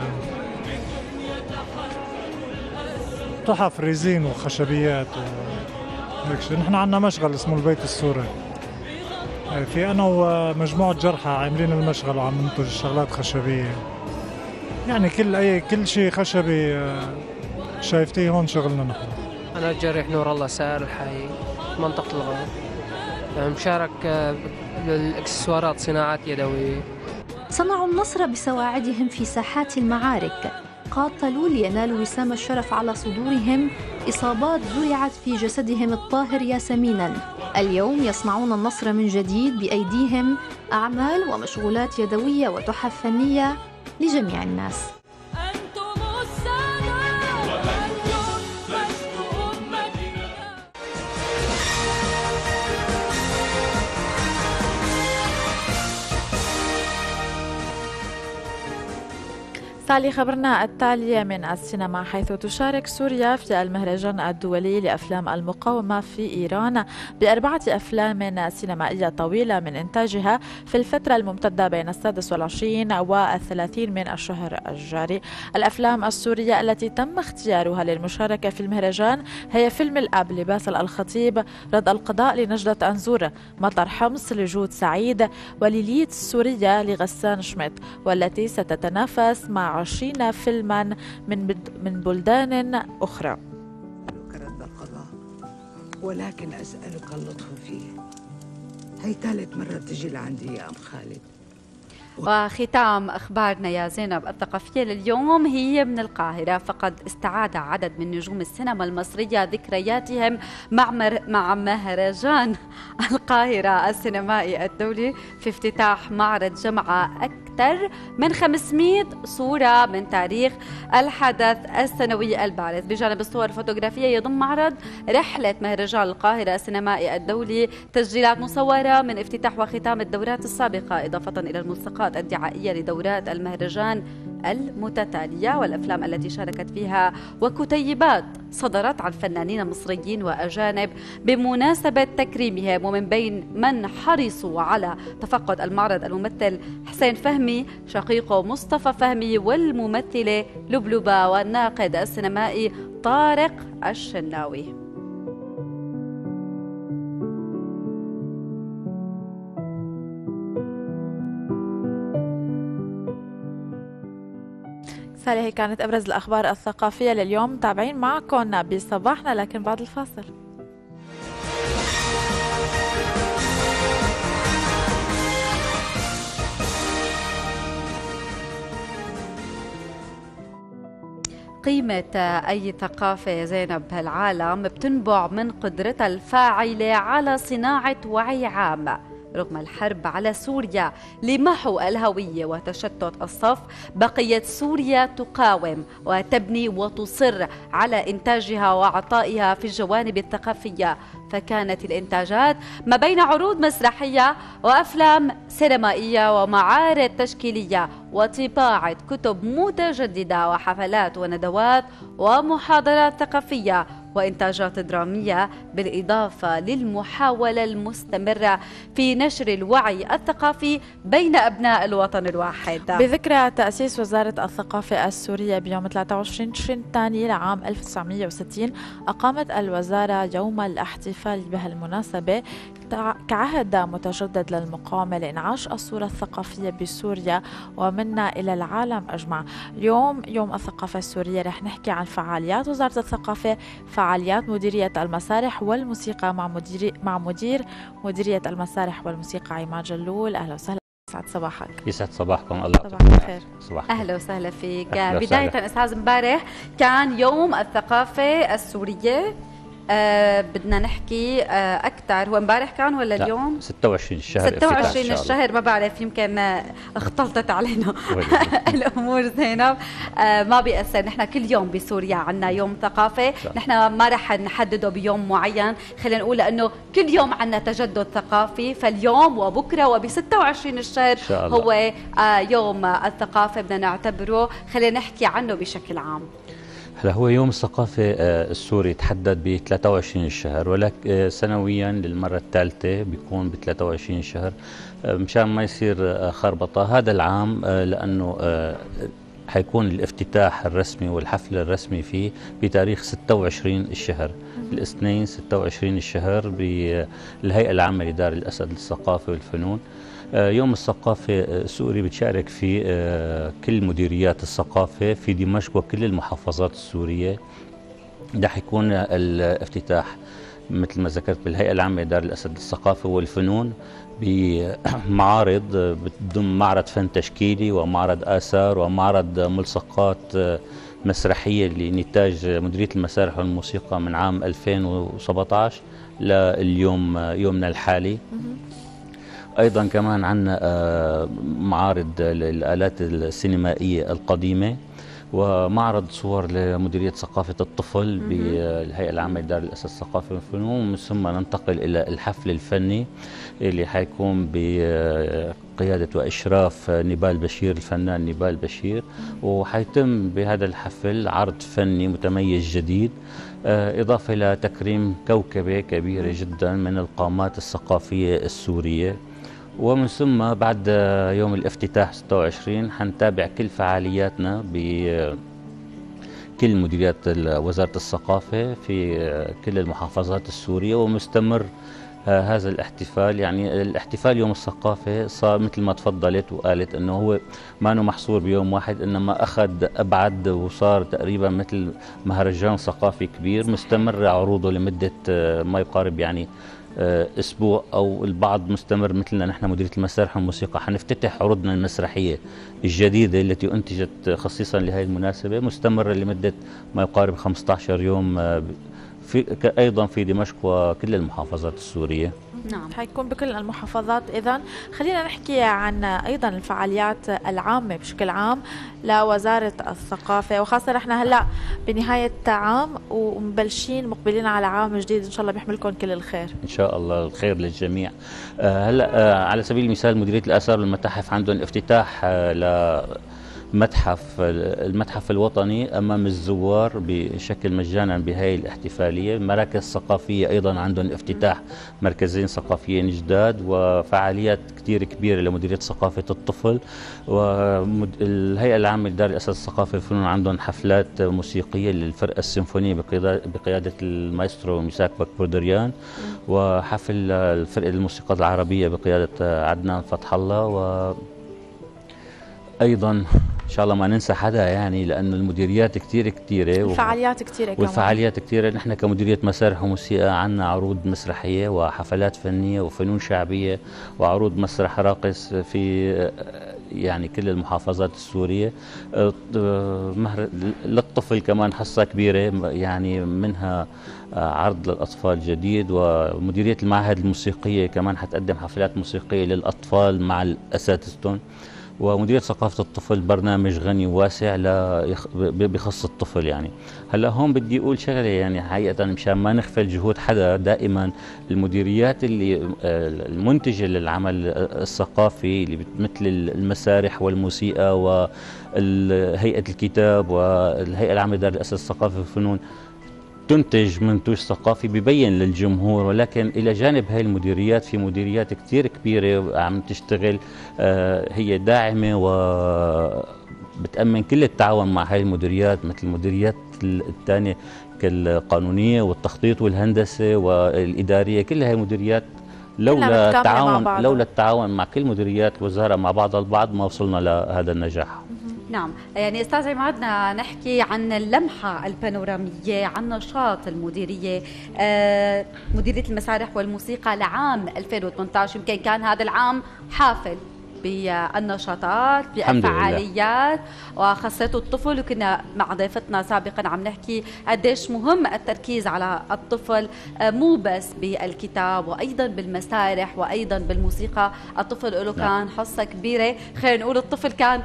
بتحف ريزين وخشبيات وهيك شيء. نحن عندنا مشغل اسمه البيت السوري، في أنا ومجموعة جرحى عاملين المشغل وعم ننتج شغلات خشبية، يعني كل أي كل شيء خشبي شايفتيه هون شغلنا نحن. أنا الجريح نور الله سائر الحي منطقة الغرب، مشارك بالإكسسوارات صناعات يدوية. صنعوا النصر بسواعدهم في ساحات المعارك، قاتلوا لينالوا وسام الشرف على صدورهم، إصابات زرعت في جسدهم الطاهر ياسمينا. اليوم يصنعون النصر من جديد بأيديهم، أعمال ومشغولات يدوية وتحف فنية لجميع الناس. سالي خبرنا التالي من السينما، حيث تشارك سوريا في المهرجان الدولي لأفلام المقاومة في إيران بأربعة أفلام سينمائية طويلة من إنتاجها في الفترة الممتدة بين السادس والعشرين والثلاثين من الشهر الجاري. الأفلام السورية التي تم اختيارها للمشاركة في المهرجان هي فيلم الأب لباسل الخطيب، رد القضاء لنجدة أنزور، مطر حمص لجود سعيد، وليليت السورية لغسان شميت، والتي ستتنافس مع عشرين فيلما من من بلدان أخرى. أسألك رد القضاء، ولكن أسألك اللطف فيه. هي ثالث مرة تجي لعندي يا أم خالد. وختام أخبارنا يا زينب الثقافية لليوم هي من القاهرة، فقد استعاد عدد من نجوم السينما المصرية ذكرياتهم مع مع مهرجان القاهرة السينمائي الدولي في افتتاح معرض جمع أكثر من خمسمئة صورة من تاريخ الحدث السنوي البارز. بجانب الصور الفوتوغرافية يضم معرض رحلة مهرجان القاهرة السينمائي الدولي تسجيلات مصورة من افتتاح وختام الدورات السابقة، إضافة إلى الملصقات الدعائية لدورات المهرجان المتتالية والأفلام التي شاركت فيها، وكتيبات صدرت عن فنانين مصريين وأجانب بمناسبة تكريمهم. ومن بين من حرصوا على تفقد المعرض الممثل حسين فهمي شقيقه مصطفى فهمي، والممثلة لبلبة، والناقد السينمائي طارق الشناوي. سالي هي كانت أبرز الأخبار الثقافية لليوم. تابعين معكم بصباحنا لكن بعد الفاصل. قيمة أي ثقافة يا زينب بهالعالم بتنبع من قدرتها الفاعلة على صناعة وعي عام. رغم الحرب على سوريا لمحو الهوية وتشتت الصف، بقيت سوريا تقاوم وتبني وتصر على إنتاجها وعطائها في الجوانب الثقافية. فكانت الإنتاجات ما بين عروض مسرحية وأفلام سينمائية ومعارض تشكيلية وطباعة كتب متجددة وحفلات وندوات ومحاضرات ثقافية وإنتاجات درامية، بالإضافة للمحاولة المستمرة في نشر الوعي الثقافي بين أبناء الوطن الواحد. بذكرى تأسيس وزارة الثقافة السورية بيوم ثلاثة وعشرين تشرين الثاني لعام ألف وتسعمئة وستين، أقامت الوزارة يوم الاحتفال بهالمناسبة كعهد متجدد للمقاومة لإنعاش الصورة الثقافية بسوريا ومنا إلى العالم أجمع. اليوم يوم الثقافة السورية رح نحكي عن فعاليات وزارة الثقافة، فعاليات مديرية المسارح والموسيقى مع مدير مع مدير مديرية المسارح والموسيقى عماد جلول. أهلا وسهلا، يسعد صباحك. يسعد صباحكم. الله صباح الخير. صباح أهلا وسهلا فيك. أهلا بداية وسهلا. أستاذ امبارح كان يوم الثقافة السورية آه بدنا نحكي آه اكثر. هو امبارح كان ولا اليوم؟ ستة وعشرين الشهر. ستة وعشرين الشهر، ما بعرف يمكن اختلطت علينا الامور زينب. آه ما بيأثر، نحن كل يوم بسوريا عندنا يوم ثقافه، نحن ما رح نحدده بيوم معين، خلينا نقول انه كل يوم عندنا تجدد ثقافي، فاليوم وبكره وب ستة وعشرين الشهر هو آه يوم الثقافه بدنا نعتبره، خلينا نحكي عنه بشكل عام. هلا هو يوم الثقافة السوري تحدد ب ثلاثة وعشرين الشهر، ولكن سنويا للمرة الثالثة بيكون ب ثلاثة وعشرين الشهر مشان ما يصير خربطة. هذا العام لأنه حيكون الافتتاح الرسمي والحفل الرسمي فيه بتاريخ ستة وعشرين الشهر، الاثنين ستة وعشرين الشهر بالهيئة العامة لدار الأسد للثقافة والفنون. يوم الثقافة السوري بتشارك فيه كل مديريات الثقافة في دمشق وكل المحافظات السورية. رح يكون الافتتاح مثل ما ذكرت بالهيئة العامة لدار الأسد للثقافة والفنون بمعارض بتضم معرض فن تشكيلي ومعرض آثار ومعرض ملصقات مسرحية لنتاج مديرية المسارح والموسيقى من عام ألفين وسبعة عشر لليوم يومنا الحالي. أيضا كمان عندنا معارض الآلات السينمائية القديمة ومعرض صور لمديرية ثقافة الطفل بالهيئة العامة لدار الأسد للثقافة والفنون. ومن ثم ننتقل إلى الحفل الفني اللي حيكون بقيادة وإشراف نبال بشير، الفنان نبال بشير، وحيتم بهذا الحفل عرض فني متميز جديد، إضافة إلى تكريم كوكبة كبيرة جدا من القامات الثقافية السورية. ومن ثم بعد يوم الافتتاح ستة وعشرين حنتابع كل فعالياتنا بكل مديريات وزارة الثقافة في كل المحافظات السورية، ومستمر هذا الاحتفال. يعني الاحتفال يوم الثقافة صار مثل ما تفضلت وقالت انه هو ما انه محصور بيوم واحد، انما اخذ ابعد وصار تقريبا مثل مهرجان ثقافي كبير مستمر عروضه لمدة ما يقارب يعني اسبوع، او البعض مستمر مثلنا نحن مديريه المسارح والموسيقى حنفتتح عروضنا المسرحيه الجديده التي انتجت خصيصا لهذه المناسبه، مستمره لمده ما يقارب خمسة عشر يوم في ايضا في دمشق وكل المحافظات السوريه. نعم، حيكون بكل المحافظات. إذن خلينا نحكي عن أيضا الفعاليات العامة بشكل عام لوزارة الثقافة، وخاصة احنا هلا بنهاية عام ومبلشين مقبلين على عام جديد إن شاء الله بيحملكم كل الخير. إن شاء الله الخير للجميع. آه هلا آه على سبيل المثال مديرية الآثار والمتاحف عندهم افتتاح آه ل متحف المتحف الوطني أمام الزوار بشكل مجانا بهاي الاحتفالية. مراكز ثقافية أيضا عندهم افتتاح مركزين ثقافيين جداد، وفعاليات كتير كبيرة لمديرية ثقافة الطفل. والهيئة العامة لدار الأسد للثقافة والفنون عندهم حفلات موسيقية للفرقة السيمفونية بقيادة المايسترو ميساك بكبردريان، وحفل الفرقة الموسيقى العربية بقيادة عدنان فتح الله. و أيضا إن شاء الله ما ننسى حدا يعني، لأنه المديريات كتير كتيرة والفعاليات كتيرة كمان. والفعاليات كتيرة. نحن كمديرية مسارح وموسيقى عنا عروض مسرحية وحفلات فنية وفنون شعبية وعروض مسرح راقص في يعني كل المحافظات السورية. للطفل كمان حصة كبيرة يعني، منها عرض للأطفال جديد، ومديرية المعاهد الموسيقية كمان حتقدم حفلات موسيقية للأطفال مع الأساتذتهم. ومديرية ثقافة الطفل برنامج غني وواسع بخص الطفل. يعني هلا هون بدي اقول شغله يعني حقيقه مشان ما نغفل جهود حدا، دائما المديريات اللي المنتجه للعمل الثقافي اللي مثل المسارح والموسيقى وهيئه الكتاب والهيئه العامه لدار الاسد للثقافه والفنون تنتج منتوج ثقافي ببين للجمهور، ولكن إلى جانب هاي المديريات في مديريات كتير كبيرة عم تشتغل آه هي داعمة وبتأمن كل التعاون مع هاي المديريات، مثل المديريات الثانية كالقانونية والتخطيط والهندسة والإدارية. كل هاي المديريات لولا التعاون لولا التعاون مع كل مديريات الوزارة مع بعضها البعض ما وصلنا لهذا النجاح. نعم، يعني استاذ عماد بدنا نحكي عن اللمحه البانوراميه عن نشاط المديريه آه مديريه المسارح والموسيقى لعام ألفين وثمانية عشر. يمكن كان هذا العام حافل بالنشاطات بالفعاليات وخاصة الطفل. وكنا مع ضيفتنا سابقا عم نحكي قديش مهم التركيز على الطفل مو بس بالكتاب وأيضا بالمسارح وأيضا بالموسيقى. الطفل له كان حصة كبيرة. خلينا نقول الطفل كان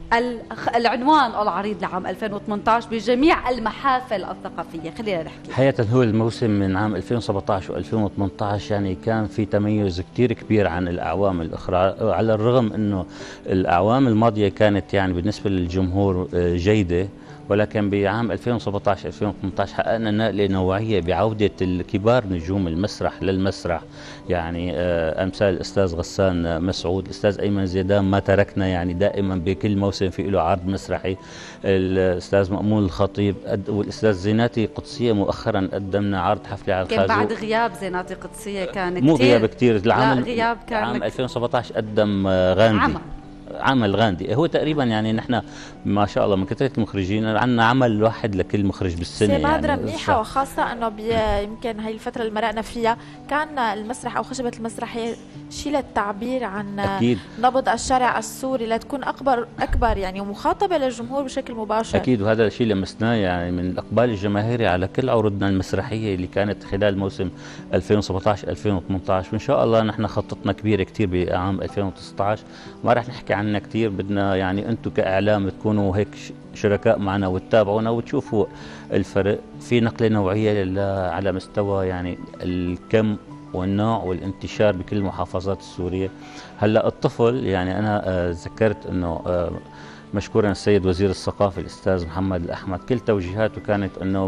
العنوان العريض لعام ألفين وثمانية عشر بجميع المحافل الثقافية. خلينا نحكي حقيقة هو الموسم من عام ألفين وسبعة عشر و ألفين وثمانية عشر يعني كان في تميز كتير كبير عن الأعوام الأخرى، على الرغم أنه الأعوام الماضية كانت يعني بالنسبة للجمهور جيدة، ولكن بعام ألفين وسبعة عشر ألفين وثمانية عشر حققنا نقلة نوعية بعودة الكبار نجوم المسرح للمسرح، يعني أمثال الأستاذ غسان مسعود، الأستاذ أيمن زيدان ما تركنا يعني دائما بكل موسم في له عرض مسرحي، الأستاذ مأمون الخطيب والأستاذ زيناتي قدسية مؤخرا قدمنا عرض حفلة على الخازوق. كان بعد غياب زيناتي قدسية كان كتير، مو غياب كتير، العام غياب كان عام ألفين وسبعة عشر قدم غاندي عمل. عمل غاندي هو تقريبا يعني نحن ما شاء الله من كثره المخرجين عندنا عمل واحد لكل مخرج بالسنه يعني بادرة منيحه، وخاصه انه يمكن هاي الفتره اللي مرقنا فيها كان المسرح او خشبه المسرح هي شيء للتعبير عن أكيد. نبض الشارع السوري لتكون اكبر اكبر يعني ومخاطبه للجمهور بشكل مباشر. اكيد، وهذا الشيء لمسناه يعني من الاقبال الجماهيري على كل عروضنا المسرحيه اللي كانت خلال موسم ألفين وسبعة عشر ألفين وثمانية عشر، وان شاء الله نحن خطتنا كبيره كثير بعام ألفين وتسعة عشر ما راح نحكي عنها كثير، بدنا يعني انتم كاعلام تكونوا هيك شركاء معنا وتتابعونا وتشوفوا الفرق في نقله نوعيه على مستوى يعني الكم والنوع والانتشار بكل المحافظات السوريه. هلا الطفل يعني انا ذكرت انه مشكورا السيد وزير الثقافه الاستاذ محمد الاحمد كل توجيهاته كانت انه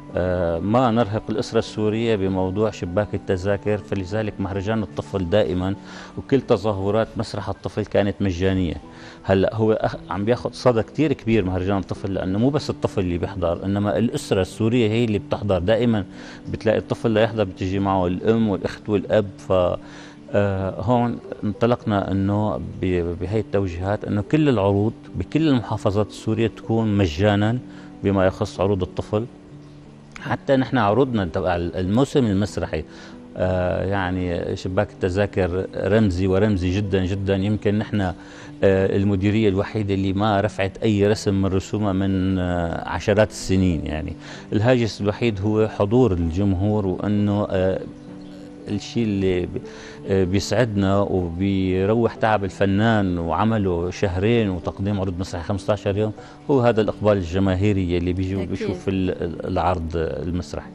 ما نرهق الأسرة السورية بموضوع شباك التذاكر، فلذلك مهرجان الطفل دائما وكل تظاهرات مسرح الطفل كانت مجانية. هلا هو عم بياخذ صدى كتير كبير مهرجان الطفل، لأنه مو بس الطفل اللي بيحضر إنما الأسرة السورية هي اللي بتحضر. دائما بتلاقي الطفل ليحضر بتجي معه الأم والأخت والأب. ف آه هون انطلقنا انه بهي التوجيهات انه كل العروض بكل المحافظات السورية تكون مجانا بما يخص عروض الطفل. حتى نحن عروضنا تبع الموسم المسرحي آه يعني شباك التذاكر رمزي ورمزي جدا جدا. يمكن نحن آه المديرية الوحيدة اللي ما رفعت أي رسم من رسومها من آه عشرات السنين. يعني الهاجس الوحيد هو حضور الجمهور، وأنه آه الشيء اللي بيسعدنا وبيروح تعب الفنان وعمله شهرين وتقديم عروض مسرحي خمسة عشر يوم هو هذا الإقبال الجماهيري اللي بيجي وبيشوف العرض المسرحي.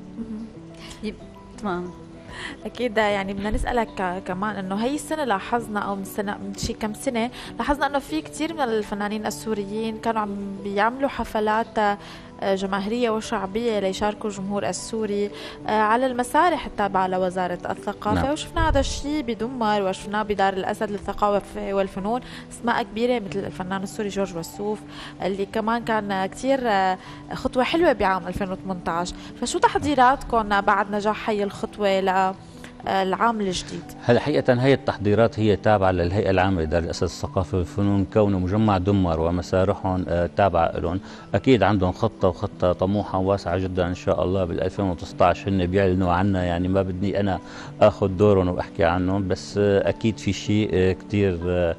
تمام. اكيد يعني بدنا نسالك كمان انه هي السنه لاحظنا او من سنه من شي كم سنه لاحظنا انه في كثير من الفنانين السوريين كانوا عم بيعملوا حفلات جماهيرية وشعبية ليشاركوا الجمهور السوري على المسارح التابعة لوزارة الثقافة. نعم. وشفنا هذا الشيء بدمر وشفناه بدار الأسد للثقافة والفنون، اسماء كبيرة مثل الفنان السوري جورج وسوف اللي كمان كان كتير خطوة حلوة بعام ألفين وثمانية عشر. فشو تحضيراتكم بعد نجاح هي الخطوة ل العام الجديد؟ هلا حقيقة هي التحضيرات هي تابعة للهيئة العامة لإدارة الأسد الثقافة والفنون، كونه مجمع دمر ومسارحهم تابعة لهم. أكيد عندهم خطة وخطة طموحة واسعة جدا إن شاء الله بال ألفين وتسعة عشر هن بيعلنوا عنها، يعني ما بدي أنا آخذ دورهم وأحكي عنهم، بس أكيد في شيء كتير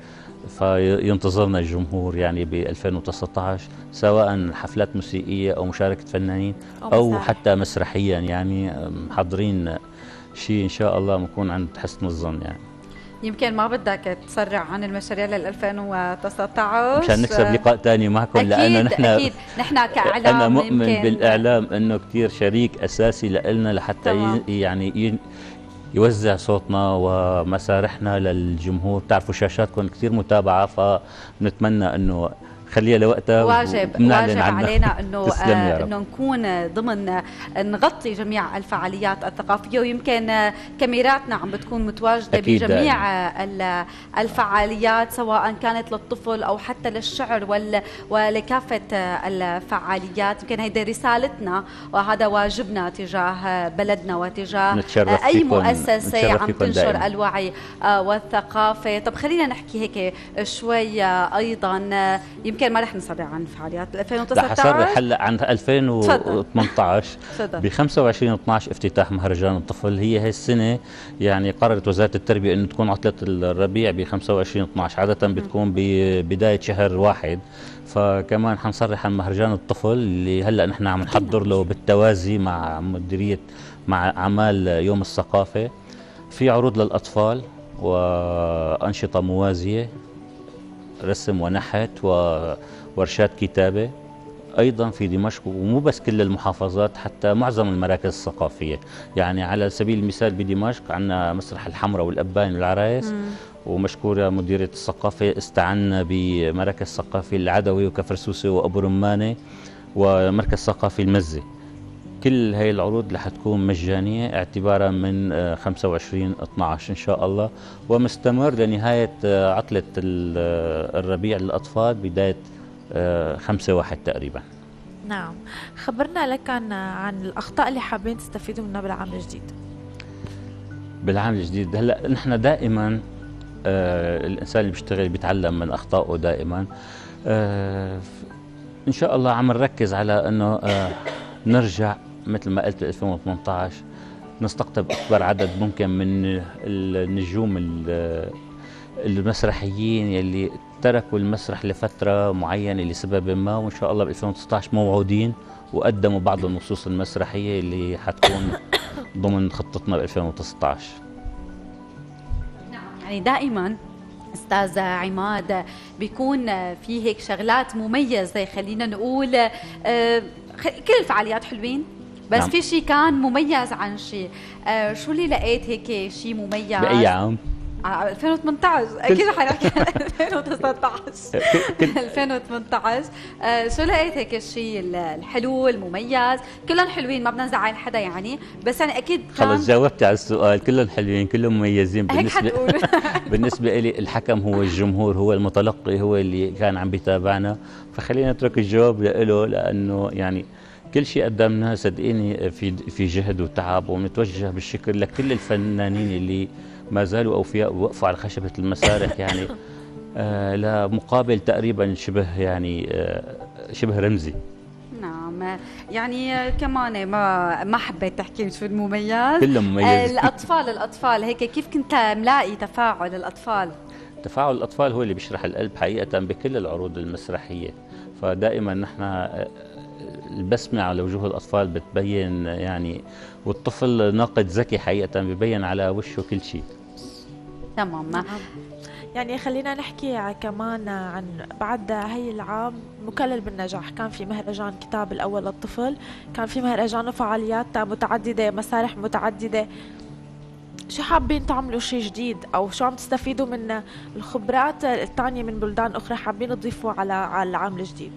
فينتظرنا الجمهور يعني ب ألفين وتسعة عشر، سواء حفلات موسيقية أو مشاركة فنانين أو, أو حتى مسرحيا. يعني محضرين شيء إن شاء الله بنكون عند حسن الظن. يعني يمكن ما بدك تسرع عن المشاريع لل ألفين وتسعة عشر مشان نكسب لقاء ثاني معكم، لأنه نحن أكيد نحن كإعلام أنا مؤمن بالإعلام إنه كتير شريك أساسي لنا لحتى طبعا. يعني يوزع صوتنا ومسارحنا للجمهور. بتعرفوا شاشاتكم كتير متابعة، فنتمنى إنه خليها لوقتها. واجب واجب علينا انه آه انه نكون ضمن نغطي جميع الفعاليات الثقافيه، ويمكن كاميراتنا عم بتكون متواجده بجميع آه الفعاليات سواء كانت للطفل او حتى للشعر وال ولكافه آه الفعاليات. يمكن هيدي رسالتنا وهذا واجبنا تجاه بلدنا وتجاه آه اي مؤسسه عم تنشر دائما الوعي آه والثقافه. طب خلينا نحكي هيك شوي آه ايضا آه يمكن يمكن ما رح نسرع عن فعاليات ألفين رح وتسعطعش. اسرح هلا عن ألفين وثمانية عشر تفضل. ب خمسة وعشرين اثنعش افتتاح مهرجان الطفل. هي هي السنه يعني قررت وزاره التربيه انه تكون عطله الربيع ب خمسة وعشرين اثنعش، عاده بتكون ببدايه شهر واحد، فكمان حنصرح عن مهرجان الطفل اللي هلا نحن عم نحضر له بالتوازي مع مديريه مع اعمال يوم الثقافه. في عروض للاطفال وانشطه موازيه، رسم ونحت وورشات كتابه ايضا في دمشق، ومو بس كل المحافظات، حتى معظم المراكز الثقافيه. يعني على سبيل المثال بدمشق عندنا مسرح الحمراء والابان والعرايس، ومشكوره مديريه الثقافه استعنا بمراكز ثقافي العدوي وكفرسوسه وابو رمانه ومركز ثقافي المزه. كل هاي العروض رح تكون مجانيه اعتبارا من خمسة وعشرين اثنعش ان شاء الله، ومستمر لنهايه عطله الربيع للاطفال بدايه خمسة واحد تقريبا. نعم، خبرنا لك عن عن الاخطاء اللي حابين تستفيدوا منها بالعام الجديد. بالعام الجديد هلا نحن دائما آه الانسان اللي بيشتغل بيتعلم من اخطائه دائما. آه ان شاء الله عم نركز على انه آه نرجع مثل ما قلت ب ألفين وثمانية عشر نستقطب اكبر عدد ممكن من النجوم المسرحيين يلي تركوا المسرح لفتره معينه لسبب ما، وان شاء الله ب ألفين وتسعة عشر موعودين وقدموا بعض النصوص المسرحيه اللي حتكون ضمن خطتنا ب ألفين وتسعة عشر. نعم، يعني دائما استاذ عماد بيكون في هيك شغلات مميزه، خلينا نقول آه كل الفعاليات حلوين، بس نعم. في شيء كان مميز عن شيء. آه شو اللي لقيت هيك شيء مميز؟ باي عام؟ ألفين وثمانية عشر اكيد رح نحكي ألفين وتسعة عشر ألفين وثمانية عشر. آه شو لقيت هيك الشيء الحلو المميز؟ كلهم حلوين، ما بدنا نزعل حدا يعني، بس يعني اكيد كان خلص جاوبتي على السؤال. كلهم حلوين كلهم مميزين. بالنسبه بالنسبه لي الحكم هو الجمهور، هو المتلقي، هو اللي كان عم بيتابعنا، فخلينا نترك الجواب له، لانه يعني كل شيء قدمناه صدقيني في في جهد وتعب، ونتوجه بالشكر لكل الفنانين اللي ما زالوا اوفياء ووقفوا على خشبه المسارح يعني آه لمقابل تقريبا شبه يعني آه شبه رمزي. نعم، يعني كمان ما ما حبيت تحكي شو المميز. كلهم مميز. الاطفال الاطفال هيك كيف كنت ملاقي تفاعل الاطفال؟ تفاعل الاطفال هو اللي بيشرح القلب حقيقه بكل العروض المسرحيه، فدائما نحن البسمة على وجوه الأطفال بتبين يعني، والطفل ناقد ذكي حقيقة ببين على وشه كل شيء. تمام. يعني خلينا نحكي كمان عن بعد هي العام مكلل بالنجاح. كان في مهرجان كتاب الأول للطفل، كان في مهرجان وفعاليات متعددة، مسارح متعددة. شو حابين تعملوا شيء جديد، أو شو عم تستفيدوا من الخبرات الثانية من بلدان أخرى حابين تضيفوا على على العام الجديد؟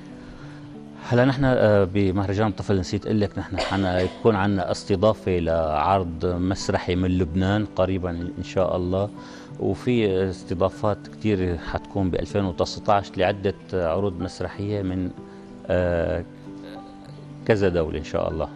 هلا نحن بمهرجان الطفل نسيت اقول لك نحن حيكون عندنا استضافه لعرض مسرحي من لبنان قريبا ان شاء الله، وفي استضافات كثير حتكون ب ألفين وتسعة عشر لعده عروض مسرحيه من كذا دوله ان شاء الله.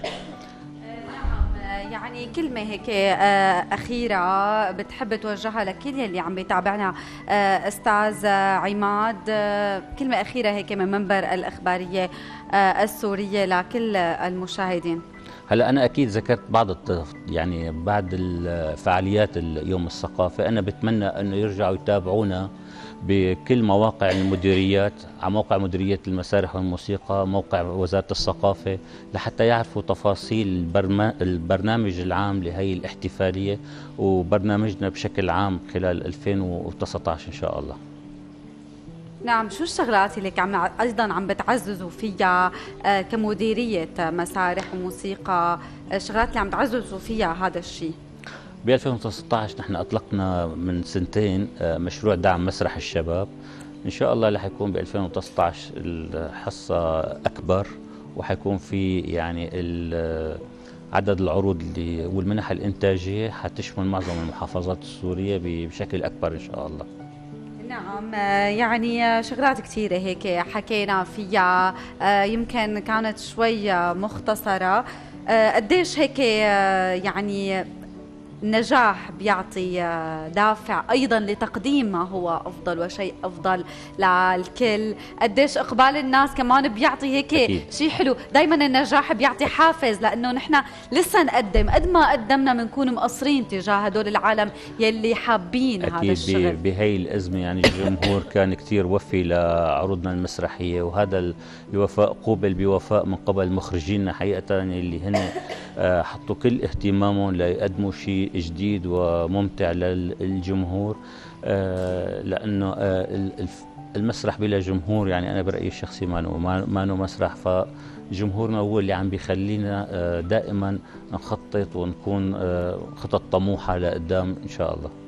يعني كلمة هيك أخيرة بتحب توجهها لكل يلي عم بيتابعنا أستاذ عماد، كلمة أخيرة هيك من منبر الإخبارية السورية لكل المشاهدين. هلا أنا أكيد ذكرت بعض يعني بعد الفعاليات اليوم الثقافي، أنا بتمنى أنه يرجعوا يتابعونا بكل مواقع المديريات، على موقع مديرية المسارح والموسيقى، موقع وزارة الثقافة، لحتى يعرفوا تفاصيل البرنامج العام لهي الاحتفالية وبرنامجنا بشكل عام خلال ألفين وتسعة عشر إن شاء الله. نعم، شو الشغلات اللي عم أيضا عم بتعززوا فيها آه كمديرية مسارح وموسيقى، الشغلات اللي عم تعززوا فيها هذا الشيء؟ ب ألفين وتسعة عشر نحن اطلقنا من سنتين مشروع دعم مسرح الشباب، ان شاء الله رح يكون ب ألفين وتسعة عشر الحصه اكبر، وحيكون في يعني عدد العروض اللي والمنح الانتاجيه حتشمل معظم المحافظات السوريه بشكل اكبر ان شاء الله. نعم، يعني شغلات كثيرة هيك حكينا فيها، يمكن كانت شوي مختصرة. قديش هيك يعني النجاح بيعطي دافع أيضا لتقديم ما هو أفضل وشيء أفضل للكل. قديش إقبال الناس كمان بيعطي هيك شيء حلو. دايما النجاح بيعطي حافز لأنه نحن لسه نقدم، قد ما قدمنا بنكون مقصرين تجاه هدول العالم يلي حابين هذا الشغل. أكيد بهي الأزمة يعني الجمهور كان كتير وفي لعروضنا المسرحية، وهذا الوفاء قوبل بوفاء من قبل مخرجينا حقيقة اللي هن حطوا كل اهتمامهم ليقدموا شيء جديد وممتع للجمهور، لأنه المسرح بلا جمهور يعني أنا برأيي الشخصي ما نو مسرح، فجمهورنا هو اللي عم بيخلينا دائما نخطط ونكون خطط طموحة لقدام إن شاء الله.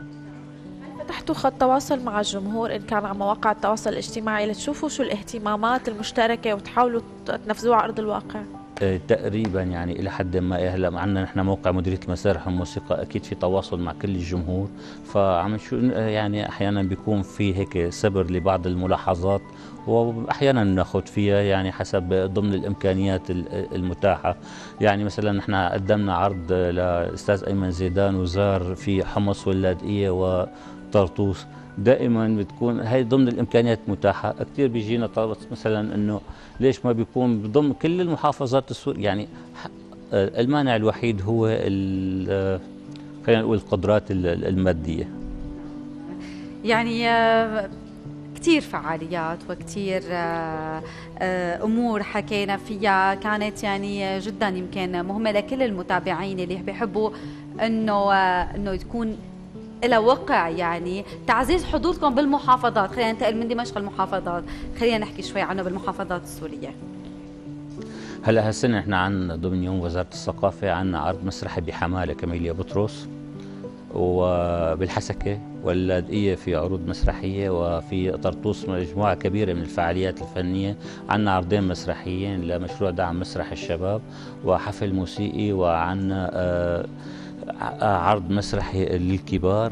فتحتوا خط تواصل مع الجمهور إن كان على مواقع التواصل الاجتماعي لتشوفوا شو الاهتمامات المشتركة وتحاولوا تنفذوها على أرض الواقع؟ تقريبا يعني الى حد ما. هلا عندنا نحن موقع مديريه المسارح والموسيقى، اكيد في تواصل مع كل الجمهور، فعم شو يعني احيانا بيكون في هيك صبر لبعض الملاحظات واحيانا ناخذ فيها يعني حسب ضمن الامكانيات المتاحه. يعني مثلا نحن قدمنا عرض لاستاذ ايمن زيدان وزار في حمص واللاذقيه وطرطوس، دائما بتكون هي ضمن الامكانيات المتاحه. كثير بيجينا طلبات مثلا انه ليش ما بيكون بضم كل المحافظات السورية، يعني المانع الوحيد هو خلينا نقول القدرات المادية. يعني كثير فعاليات وكثير امور حكينا فيها كانت يعني جدا يمكن مهمة لكل المتابعين اللي بيحبوا انه انه تكون إلى وقع يعني تعزيز حضوركم بالمحافظات. خلينا ننتقل من دمشق المحافظات، خلينا نحكي شوي عنه بالمحافظات السورية. هلا هالسنة احنا عن ضمن يوم وزارة الثقافة عنا عرض مسرحي بحمالة كاميليا بطرس، وبالحسكة واللاذقية في عروض مسرحية، وفي طرطوس مجموعة كبيرة من الفعاليات الفنية. عنا عرضين مسرحيين لمشروع دعم مسرح الشباب وحفل موسيقي، وعنا آه عرض مسرحي للكبار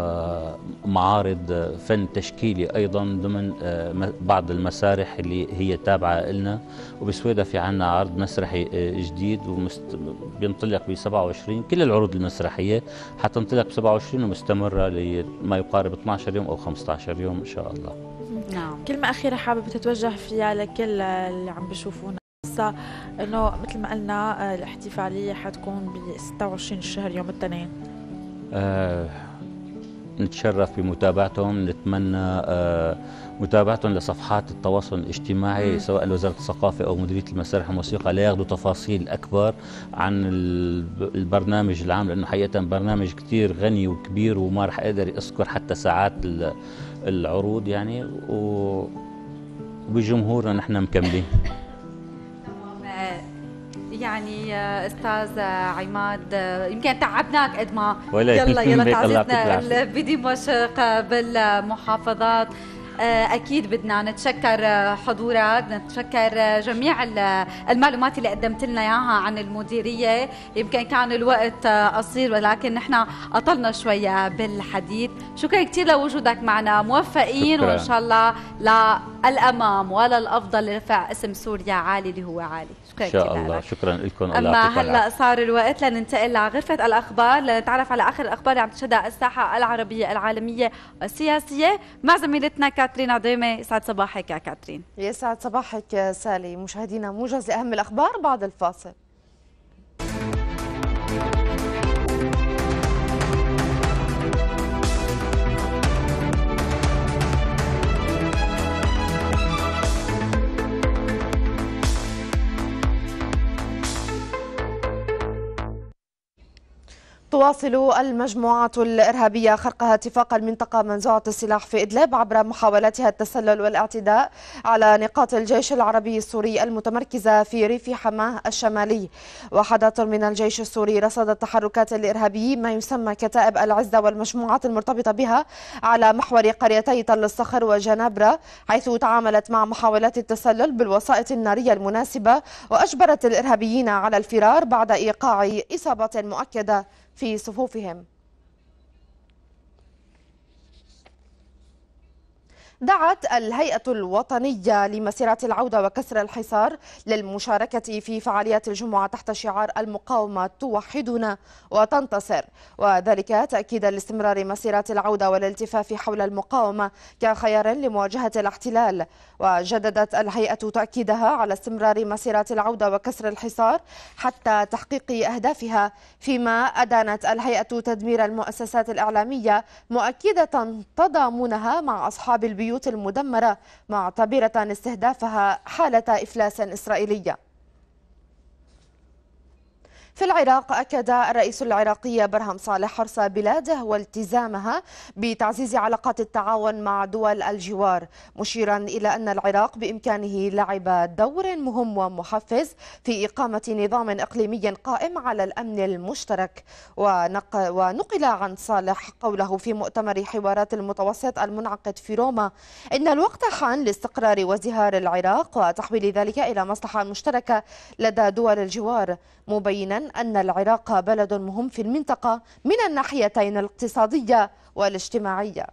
ومعارض فن تشكيلي أيضا ضمن بعض المسارح اللي هي تابعة لنا. وبسويدة في عنا عرض مسرحي جديد وبينطلق ب سبعة وعشرين. كل العروض المسرحية حتنطلق ب سبعة وعشرين ومستمرة لما يقارب اثنعش يوم أو خمسة عشر يوم إن شاء الله. نعم. كلمة أخيرة حابب تتوجه فيها لكل اللي عم بيشوفونا انه مثل ما قلنا الاحتفاليه حتكون ب ستة وعشرين الشهر يوم الاثنين. آه نتشرف بمتابعتهم، نتمنى آه متابعتهم لصفحات التواصل الاجتماعي سواء لوزاره الثقافه او مديريه المسارح والموسيقى لياخذوا تفاصيل اكبر عن البرنامج العام، لانه حقيقه برنامج كثير غني وكبير وما رح اقدر اذكر حتى ساعات العروض يعني، وبجمهورنا نحن مكملين. يعني استاذ عماد يمكن تعبناك قد ما يلا يلا تعزيزنا بدمشق بالمحافظات. أكيد بدنا نتشكر حضورك، نتشكر جميع المعلومات اللي قدمت لنا إياها عن المديرية. يمكن كان الوقت قصير ولكن نحن أطلنا شوية بالحديث. شكرا كثير لوجودك معنا، موفقين شكرا. وإن شاء الله للأمام وللأفضل لرفع اسم سوريا عالي اللي هو عالي. شكرا إن شاء الله. شكرا لكم. أما هلأ صار الوقت لننتقل لغرفة الأخبار لنتعرف على آخر الأخبار اللي عم تشهدها الساحة العربية العالمية والسياسية مع زميلتنا كاترين عديمة. يسعد صباحك يا كاترين. يسعد صباحك سالي. مشاهدينا موجز لأهم الأخبار بعد الفاصل. تواصل المجموعات الإرهابية خرقها اتفاق المنطقة منزوعة السلاح في إدلب عبر محاولاتها التسلل والاعتداء على نقاط الجيش العربي السوري المتمركزة في ريف حماه الشمالي. وحدات من الجيش السوري رصدت تحركات الإرهابيين ما يسمى كتائب العزة والمجموعات المرتبطة بها على محور قريتي تل الصخر وجنابرة، حيث تعاملت مع محاولات التسلل بالوسائط النارية المناسبة، وأجبرت الإرهابيين على الفرار بعد إيقاع إصابات مؤكدة في صفوفهم. دعت الهيئة الوطنية لمسيرات العودة وكسر الحصار للمشاركة في فعاليات الجمعة تحت شعار المقاومة توحدنا وتنتصر، وذلك تأكيدا لاستمرار مسيرات العودة والالتفاف حول المقاومة كخيار لمواجهة الاحتلال. وجددت الهيئة تأكيدها على استمرار مسيرات العودة وكسر الحصار حتى تحقيق أهدافها، فيما أدانت الهيئة تدمير المؤسسات الإعلامية مؤكدة تضامنها مع أصحاب البيوت المدمرة، معتبرة استهدافها حالة إفلاس إسرائيلية. في العراق أكد الرئيس العراقي برهم صالح حرص بلاده والتزامها بتعزيز علاقات التعاون مع دول الجوار، مشيرا إلى أن العراق بإمكانه لعب دور مهم ومحفز في إقامة نظام إقليمي قائم على الأمن المشترك. ونقل عن صالح قوله في مؤتمر حوارات المتوسط المنعقد في روما إن الوقت حان لاستقرار وازدهار العراق وتحويل ذلك إلى مصلحة مشتركة لدى دول الجوار، مبينا أن العراق بلد مهم في المنطقة من الناحيتين الاقتصادية والاجتماعية.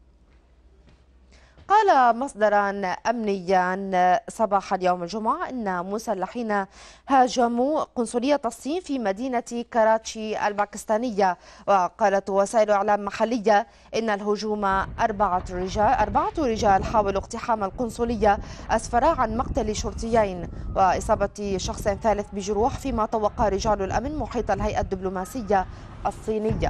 قال مصدرا أمنيا صباح اليوم الجمعة أن مسلحين هاجموا قنصلية الصين في مدينة كراتشي الباكستانية. وقالت وسائل إعلام محلية إن الهجوم أربعة رجال أربعة رجال حاولوا اقتحام القنصلية أسفر عن مقتل شرطيين وإصابة شخص ثالث بجروح، فيما طوق رجال الأمن محيط الهيئة الدبلوماسية الصينية.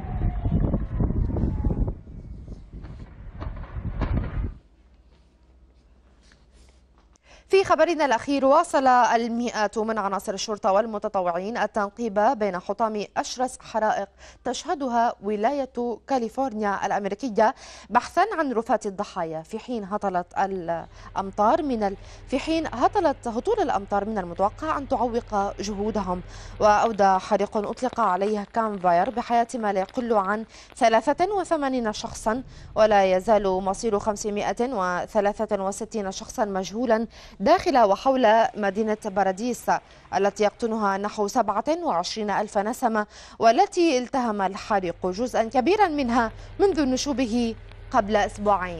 في خبرنا الأخير، واصل المئات من عناصر الشرطة والمتطوعين التنقيب بين حطام أشرس حرائق تشهدها ولاية كاليفورنيا الأمريكية بحثا عن رفات الضحايا، في حين هطلت الأمطار من ال... في حين هطلت هطول الأمطار من المتوقع أن تعوق جهودهم. وأودى حريق أطلق عليه كامفاير بحياة ما لا يقل عن ثلاثة وثمانين شخصا، ولا يزال مصير خمسمائة وثلاثة وستين شخصا مجهولا داخل وحول مدينة باراديس التي يقطنها نحو سبعة وعشرين ألف نسمة، والتي التهم الحريق جزءا كبيرا منها منذ نشوبه قبل أسبوعين.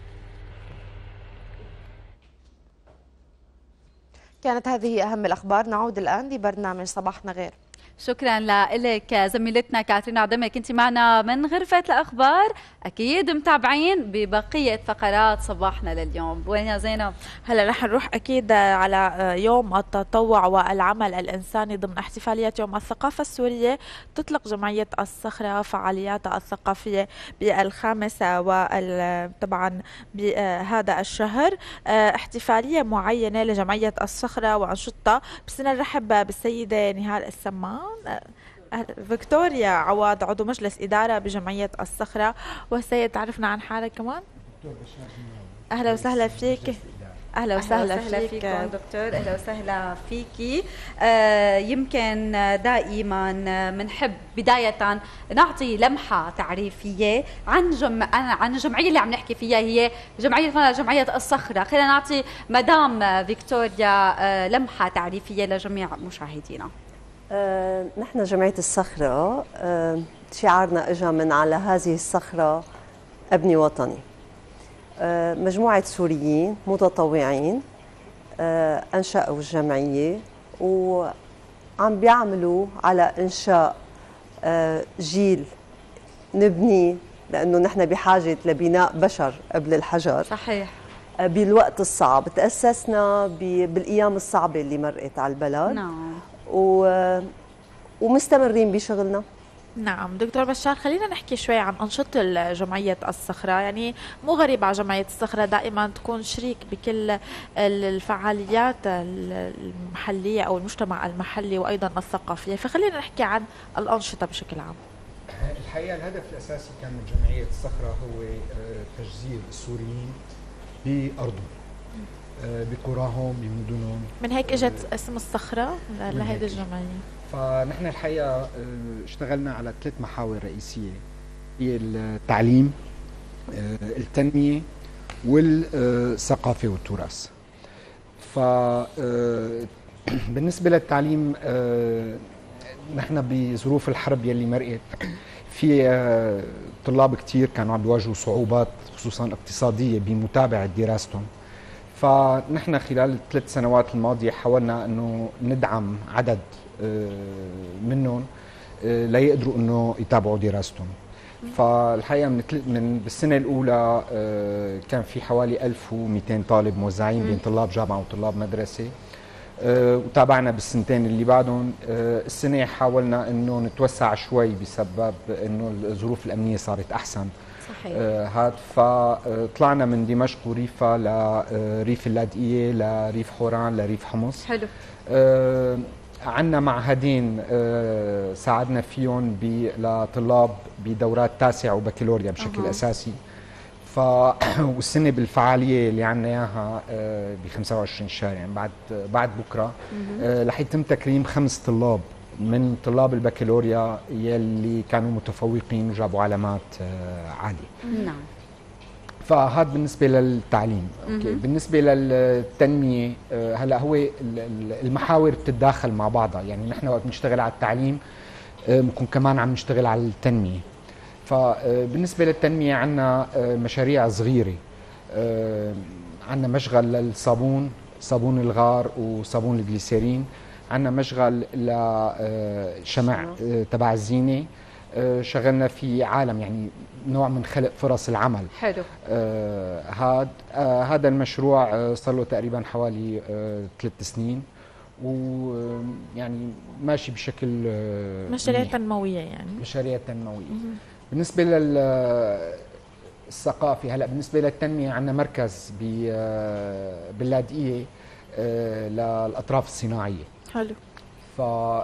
كانت هذه أهم الأخبار. نعود الآن لبرنامج صباحنا غير. شكرا لك زميلتنا كاترين عدمة، كنتي معنا من غرفة الأخبار، أكيد متابعين ببقية فقرات صباحنا لليوم. وين يا زينب؟ هلا رح نروح أكيد على يوم التطوع والعمل الإنساني ضمن احتفاليات يوم الثقافة السورية. تطلق جمعية الصخرة فعالياتها الثقافية بالخامس وطبعا بهذا الشهر احتفالية معينة لجمعية الصخرة وأنشطة. بس نرحب بالسيدة نهال السمان، فيكتوريا عواد عضو مجلس إدارة بجمعية الصخرة، والسيد تعرفنا عن حالك كمان. أهلا وسهلا فيك. أهلا وسهلا فيك دكتور. أهلا وسهلا فيكي. آه يمكن دائما بنحب بداية نعطي لمحة تعريفية عن جم... عن الجمعية اللي عم نحكي فيها، هي جمعية جمعية الصخرة. خلينا نعطي مدام فيكتوريا آه لمحة تعريفية لجميع مشاهدينا. آه، نحن جمعية الصخرة آه، شعارنا اجى من على هذه الصخرة ابني وطني. آه، مجموعة سوريين متطوعين آه، أنشأوا الجمعية وعم بيعملوا على إنشاء آه، جيل نبني، لأنه نحن بحاجة لبناء بشر قبل الحجر. صحيح. آه، بالوقت الصعب تأسسنا بالأيام الصعبة اللي مرقت على البلد. نعم. و... ومستمرين بشغلنا. نعم دكتور بشار، خلينا نحكي شوي عن أنشطة جمعية الصخرة. يعني مو غريب على جمعية الصخرة دائما تكون شريك بكل الفعاليات المحلية أو المجتمع المحلي وأيضا الثقافية، فخلينا نحكي عن الأنشطة بشكل عام. الحقيقة الهدف الأساسي كان من جمعية الصخرة هو تجزير السوريين بأرضهم، بقراهم بمدنهم. من هيك اجت اسم الصخرة لهيدي الجمعية. فنحن الحقيقة اشتغلنا على ثلاث محاور رئيسية، هي التعليم، التنمية، والثقافة والتراث. فبالنسبة للتعليم نحن بظروف الحرب يلي مرقت في آه، طلاب كتير كانوا عم بيواجهوا صعوبات خصوصا اقتصادية بمتابعة دراستهم. فنحن خلال الثلاث سنوات الماضية حاولنا انه ندعم عدد آه، منهم آه، ليقدروا انه يتابعوا دراستهم. فالحقيقة من, من بالسنة الأولى آه، كان في حوالي ألف ومئتين طالب موزعين بين طلاب جامعة وطلاب مدرسة. أه وتابعنا بالسنتين اللي بعدهم. أه السنة حاولنا انه نتوسع شوي بسبب انه الظروف الامنية صارت احسن. صحيح. أه هاد فطلعنا من دمشق وريفا لريف اللاذقية لريف حوران لريف حمص. حلو. أه عندنا معهدين أه ساعدنا فيهم لطلاب بدورات تاسع وبكالوريا بشكل أه. اساسي. ف والسنه بالفعاليه اللي عندنا اياها ب خمسة وعشرين شهر يعني بعد بعد بكره رح يتم تكريم خمس طلاب من طلاب البكالوريا يلي كانوا متفوقين وجابوا علامات عاليه. نعم. فهذا بالنسبه للتعليم. اوكي بالنسبه للتنميه هلا هو المحاور بتتداخل مع بعضها، يعني نحن وقت بنشتغل على التعليم بنكون كمان عم نشتغل على التنميه. فبالنسبة للتنمية عندنا مشاريع صغيرة، عندنا مشغل للصابون، صابون الغار وصابون الجليسيرين، عندنا مشغل لشمع تبع الزينة، شغلنا في عالم يعني نوع من خلق فرص العمل. حلو. هذا هذا المشروع صار له تقريبا حوالي ثلاث سنين ويعني ماشي بشكل مشاريع تنموية يعني مشاريع تنموية. بالنسبة للثقافة هلا بالنسبة للتنمية عندنا مركز باللاذقية للأطراف الصناعية. حلو. ف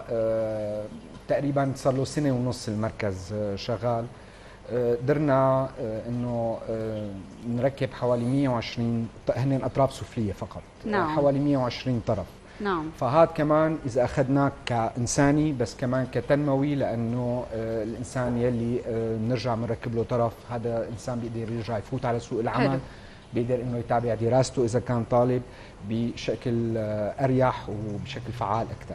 تقريبا صار له سنة ونص المركز شغال. قدرنا انه نركب حوالي مئة وعشرين هن اطراف سفلية فقط. نعم. حوالي مئة وعشرين طرف. نعم. فهذا كمان اذا اخذناه كانساني بس كمان كتنموي، لانه آه الانسان يلي آه بنرجع بنركب له طرف، هذا انسان بيقدر يرجع يفوت على سوق العمل. حلو. بيقدر انه يتابع دراسته اذا كان طالب بشكل آه اريح وبشكل فعال اكثر.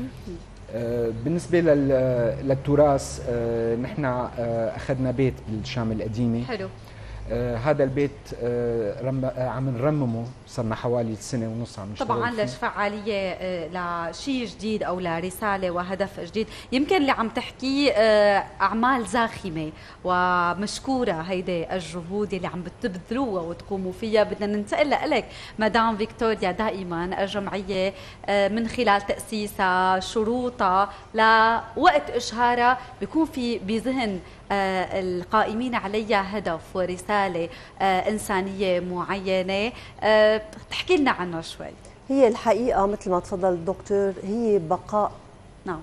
آه بالنسبه للتراث آه نحن آه اخذنا بيت بالشام القديمه. حلو. آه هذا البيت آه رم... آه عم نرممه، صرنا حوالي سنه ونص عم نشتغل طبعا ليش فعاليه آه لشيء جديد او لرساله وهدف جديد. يمكن اللي عم تحكيه آه اعمال زاخمه ومشكوره، هيدي الجهود اللي عم بتبذلوها وتقوموا فيها. بدنا ننتقل لك مدام فيكتوريا. دائما الجمعيه آه من خلال تاسيسها، شروطها، لوقت اشهارها بيكون في بذهن آه القائمين عليها هدف ورسالة آه إنسانية معينة. آه تحكي لنا عنها شوي. هي الحقيقة مثل ما تفضل الدكتور هي بقاء نعم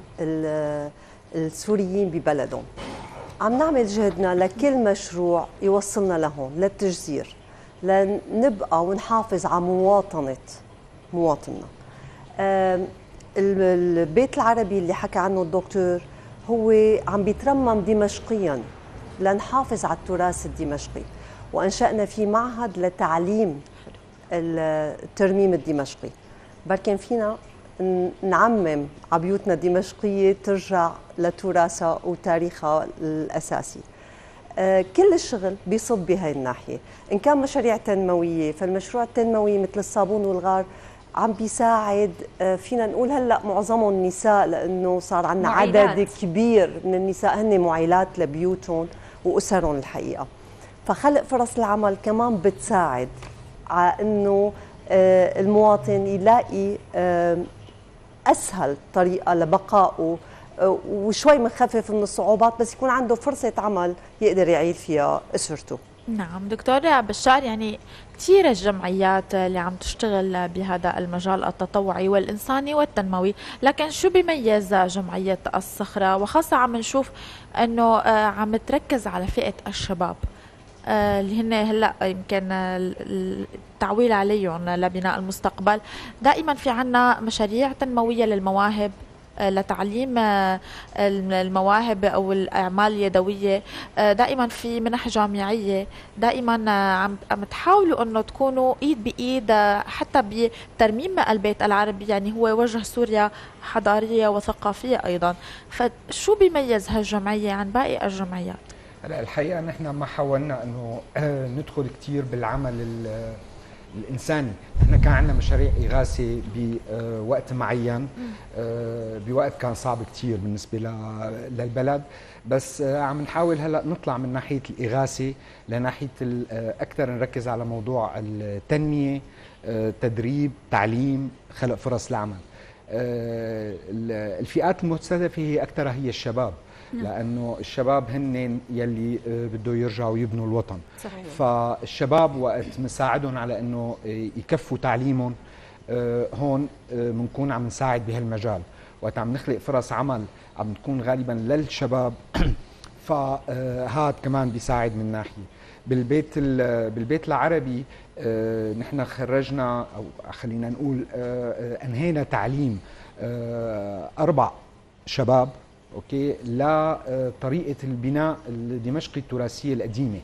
السوريين ببلدهم. عم نعمل جهدنا لكل مشروع يوصلنا لهون للتجزير، لنبقى ونحافظ على مواطنة مواطننا. آه البيت العربي اللي حكى عنه الدكتور هو عم بيترمم دمشقيا لنحافظ على التراث الدمشقي، وانشأنا في معهد لتعليم الترميم الدمشقي. بركن فينا نعمم على بيوتنا الدمشقيه ترجع لتراثها وتاريخها الاساسي. كل الشغل بيصب بهي الناحيه، ان كان مشاريع تنمويه، فالمشروع التنموي مثل الصابون والغار عم بيساعد. فينا نقول هلا معظمهم نساء، لانه صار عندنا عدد كبير من النساء هن معيلات لبيوتهم واسرهم الحقيقه. فخلق فرص العمل كمان بتساعد على انه المواطن يلاقي اسهل طريقه لبقائه، وشوي منخفف من الصعوبات، بس يكون عنده فرصه عمل يقدر يعيل فيها اسرته. نعم دكتورة بشار، يعني كثير الجمعيات اللي عم تشتغل بهذا المجال التطوعي والإنساني والتنموي، لكن شو بيميز جمعية الصخرة، وخاصة عم نشوف أنه عم تركز على فئة الشباب اللي هن هلا يمكن التعويل عليهم لبناء المستقبل. دائما في عنا مشاريع تنموية للمواهب لتعليم المواهب أو الأعمال اليدوية. دائما في منح جامعية، دائما عم عم تحاولوا أنه تكونوا إيد بإيد حتى بترميم البيت العربي، يعني هو وجه سوريا حضارية وثقافية أيضا. فشو بيميز هالجمعية عن باقي الجمعيات؟ هلا الحقيقة نحن ما حاولنا أنه ندخل كتير بالعمل الإنساني. نحن كان عندنا مشاريع إغاثة بوقت معين، بوقت كان صعب كتير بالنسبة للبلد، بس عم نحاول هلا نطلع من ناحية الإغاثة لناحية أكثر نركز على موضوع التنمية، تدريب، تعليم، خلق فرص العمل. الفئات المستهدفة هي أكثرها هي الشباب، لأنه الشباب هن يلي بده يرجعوا يبنوا الوطن. صحيح. فالشباب وقت مساعدهم على أنه يكفوا تعليمهم، هون بنكون عم نساعد بهالمجال. وقت عم نخلق فرص عمل عم تكون غالبا للشباب، فهذا كمان بيساعد من ناحية. بالبيت بالبيت العربي نحن خرجنا، أو خلينا نقول أنهينا تعليم أربع شباب اوكي لطريقه البناء الدمشقي التراثيه القديمه،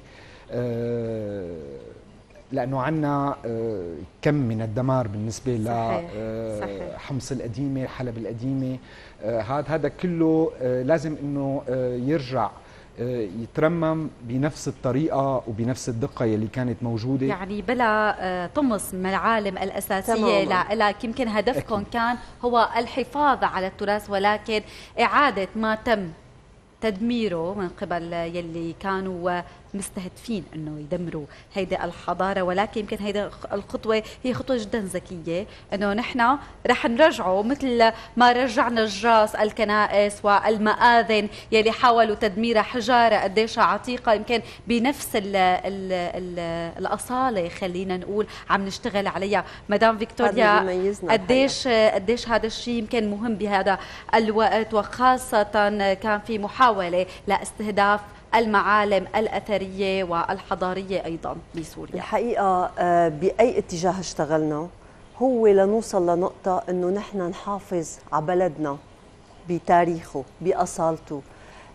لانه عندنا كم من الدمار بالنسبه لحمص القديمه، حلب القديمه. هذا هذا كله لازم انه يرجع يترمم بنفس الطريقه وبنفس الدقه اللي كانت موجوده، يعني بلا طمس من العالم الاساسيه لك. يمكن هدفكم أكيد. كان هو الحفاظ على التراث، ولكن اعاده ما تم تدميره من قبل يلي كانوا مستهدفين انه يدمروا هيدي الحضاره. ولكن يمكن هيدي الخطوه هي خطوه جدا ذكيه، انه نحن رح نرجعه مثل ما رجعنا الجراس، الكنائس والمآذن يلي حاولوا تدميرها، حجاره قديش عتيقه يمكن بنفس ال ال ال الاصاله خلينا نقول عم نشتغل عليها. مدام فيكتوريا، قديش قديش هذا الشيء يمكن مهم بهذا الوقت، وخاصه كان في محاوله لاستهداف المعالم الأثرية والحضارية أيضا بسوريا. الحقيقة بأي اتجاه اشتغلنا هو لنوصل لنقطة أنه نحن نحافظ على بلدنا بتاريخه بأصالته.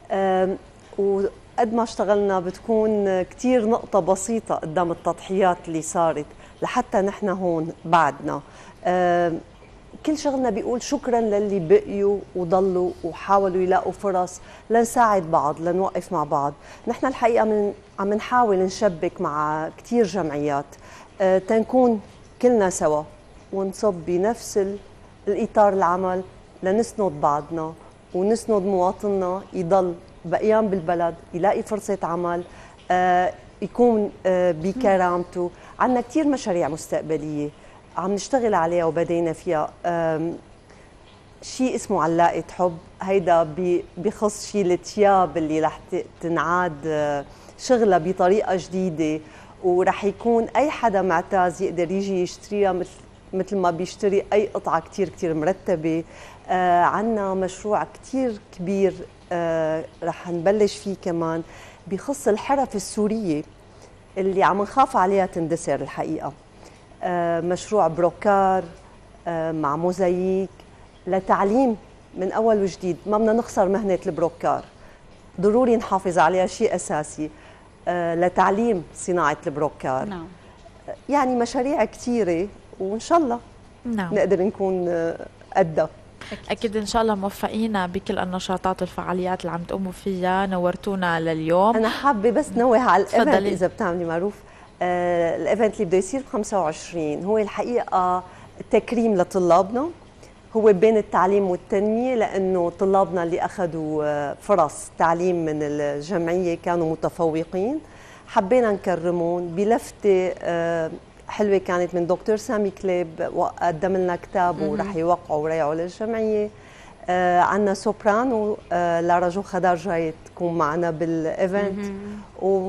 وقد ما اشتغلنا بتكون كتير نقطة بسيطة قدام التضحيات اللي صارت لحتى نحن هون بعدنا. كل شغلنا بيقول شكرا للي بقيوا وضلوا وحاولوا يلاقوا فرص لنساعد بعض، لنوقف مع بعض. نحن الحقيقة من عم نحاول نشبك مع كتير جمعيات أه تنكون كلنا سوا ونصب بنفس الإطار العمل لنسند بعضنا ونسند مواطننا يضل بقيان بالبلد، يلاقي فرصة عمل، أه يكون أه بكرامته. عندنا كتير مشاريع مستقبلية عم نشتغل عليها وبدينا فيها. شيء اسمه علاقة حب، هيدا بخص شيء الثياب اللي رح تنعاد شغلها بطريقة جديدة، ورح يكون أي حدا معتاز يقدر يجي يشتريها مثل مثل ما بيشتري أي قطعة كتير كتير مرتبة. آه عنا مشروع كتير كبير آه رح نبلش فيه كمان بخص الحرف السورية اللي عم نخاف عليها تندثر الحقيقة. آه مشروع بروكار آه مع موزاييك لتعليم من أول وجديد. ما بدنا نخسر مهنة البروكار، ضروري نحافظ عليها، شيء أساسي آه لتعليم صناعة البروكار. نعم. يعني مشاريع كثيرة وإن شاء الله نعم. نقدر نكون قدها. أكيد إن شاء الله موفقين بكل النشاطات والفعاليات اللي عم تقوموا فيها. نورتونا لليوم. أنا حابة بس نوه على الإيفنت إذا بتعملي معروف. آه الإيفنت اللي بده يصير ب خمسة وعشرين هو الحقيقة تكريم لطلابنا، هو بين التعليم والتنمية، لأنه طلابنا اللي أخذوا فرص تعليم من الجمعية كانوا متفوقين، حبينا نكرمهم بلفتة آه حلوة كانت من دكتور سامي كليب، وقدم لنا كتاب ورح يوقعوا وريعوا للجمعية. آه عنا سوبرانو آه لارا جو خدار جاي تكون معنا بالايفنت،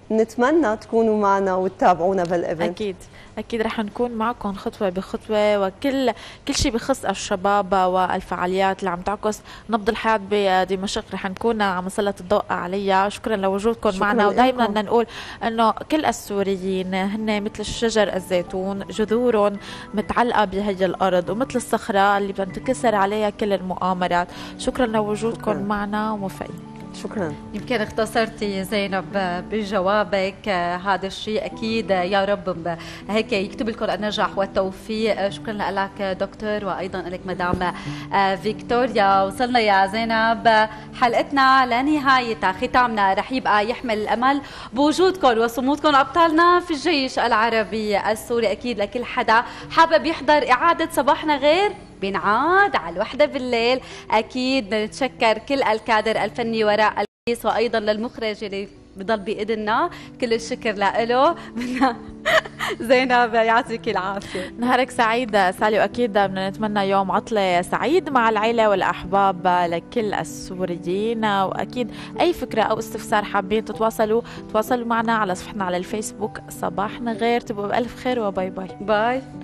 نتمنى تكونوا معنا وتتابعونا بهالايفنت. اكيد اكيد رح نكون معكم خطوه بخطوه، وكل كل شيء بخص الشباب والفعاليات اللي عم تعكس نبض الحياه بدمشق رح نكون عم نسلط الضوء عليها. شكرا لوجودكم معنا، ودائما بدنا نقول انه كل السوريين هن مثل الشجر الزيتون، جذورهم متعلقه بهي الارض ومثل الصخره اللي بتنكسر عليها كل المؤامرات. شكرا لوجودكم شكرا. معنا وموفقين. شكرا. يمكن اختصرتي زينب بجوابك هذا الشيء، اكيد يا رب هيك يكتب لكم النجاح والتوفيق. شكرا لك دكتور، وايضا لك مدام فيكتوريا. وصلنا يا زينب حلقتنا لنهايتها، ختامنا رح يبقى يحمل الامل بوجودكم وصمودكم ابطالنا في الجيش العربي السوري. اكيد لكل حدا حابب يحضر اعاده صباحنا غير بنعاد على الوحدة بالليل. أكيد نتشكر كل الكادر الفني وراء الكيس، وأيضا للمخرج اللي بضل بإذننا كل الشكر له. بدنا زينب يعطيك العافية، نهارك سعيد سالي، وأكيد بدنا نتمنى يوم عطلة سعيد مع العيلة والأحباب لكل السوريين. وأكيد أي فكرة أو استفسار حابين تتواصلوا تواصلوا معنا على صفحتنا على الفيسبوك صباحنا غير. تبقوا بألف خير وباي باي. باي.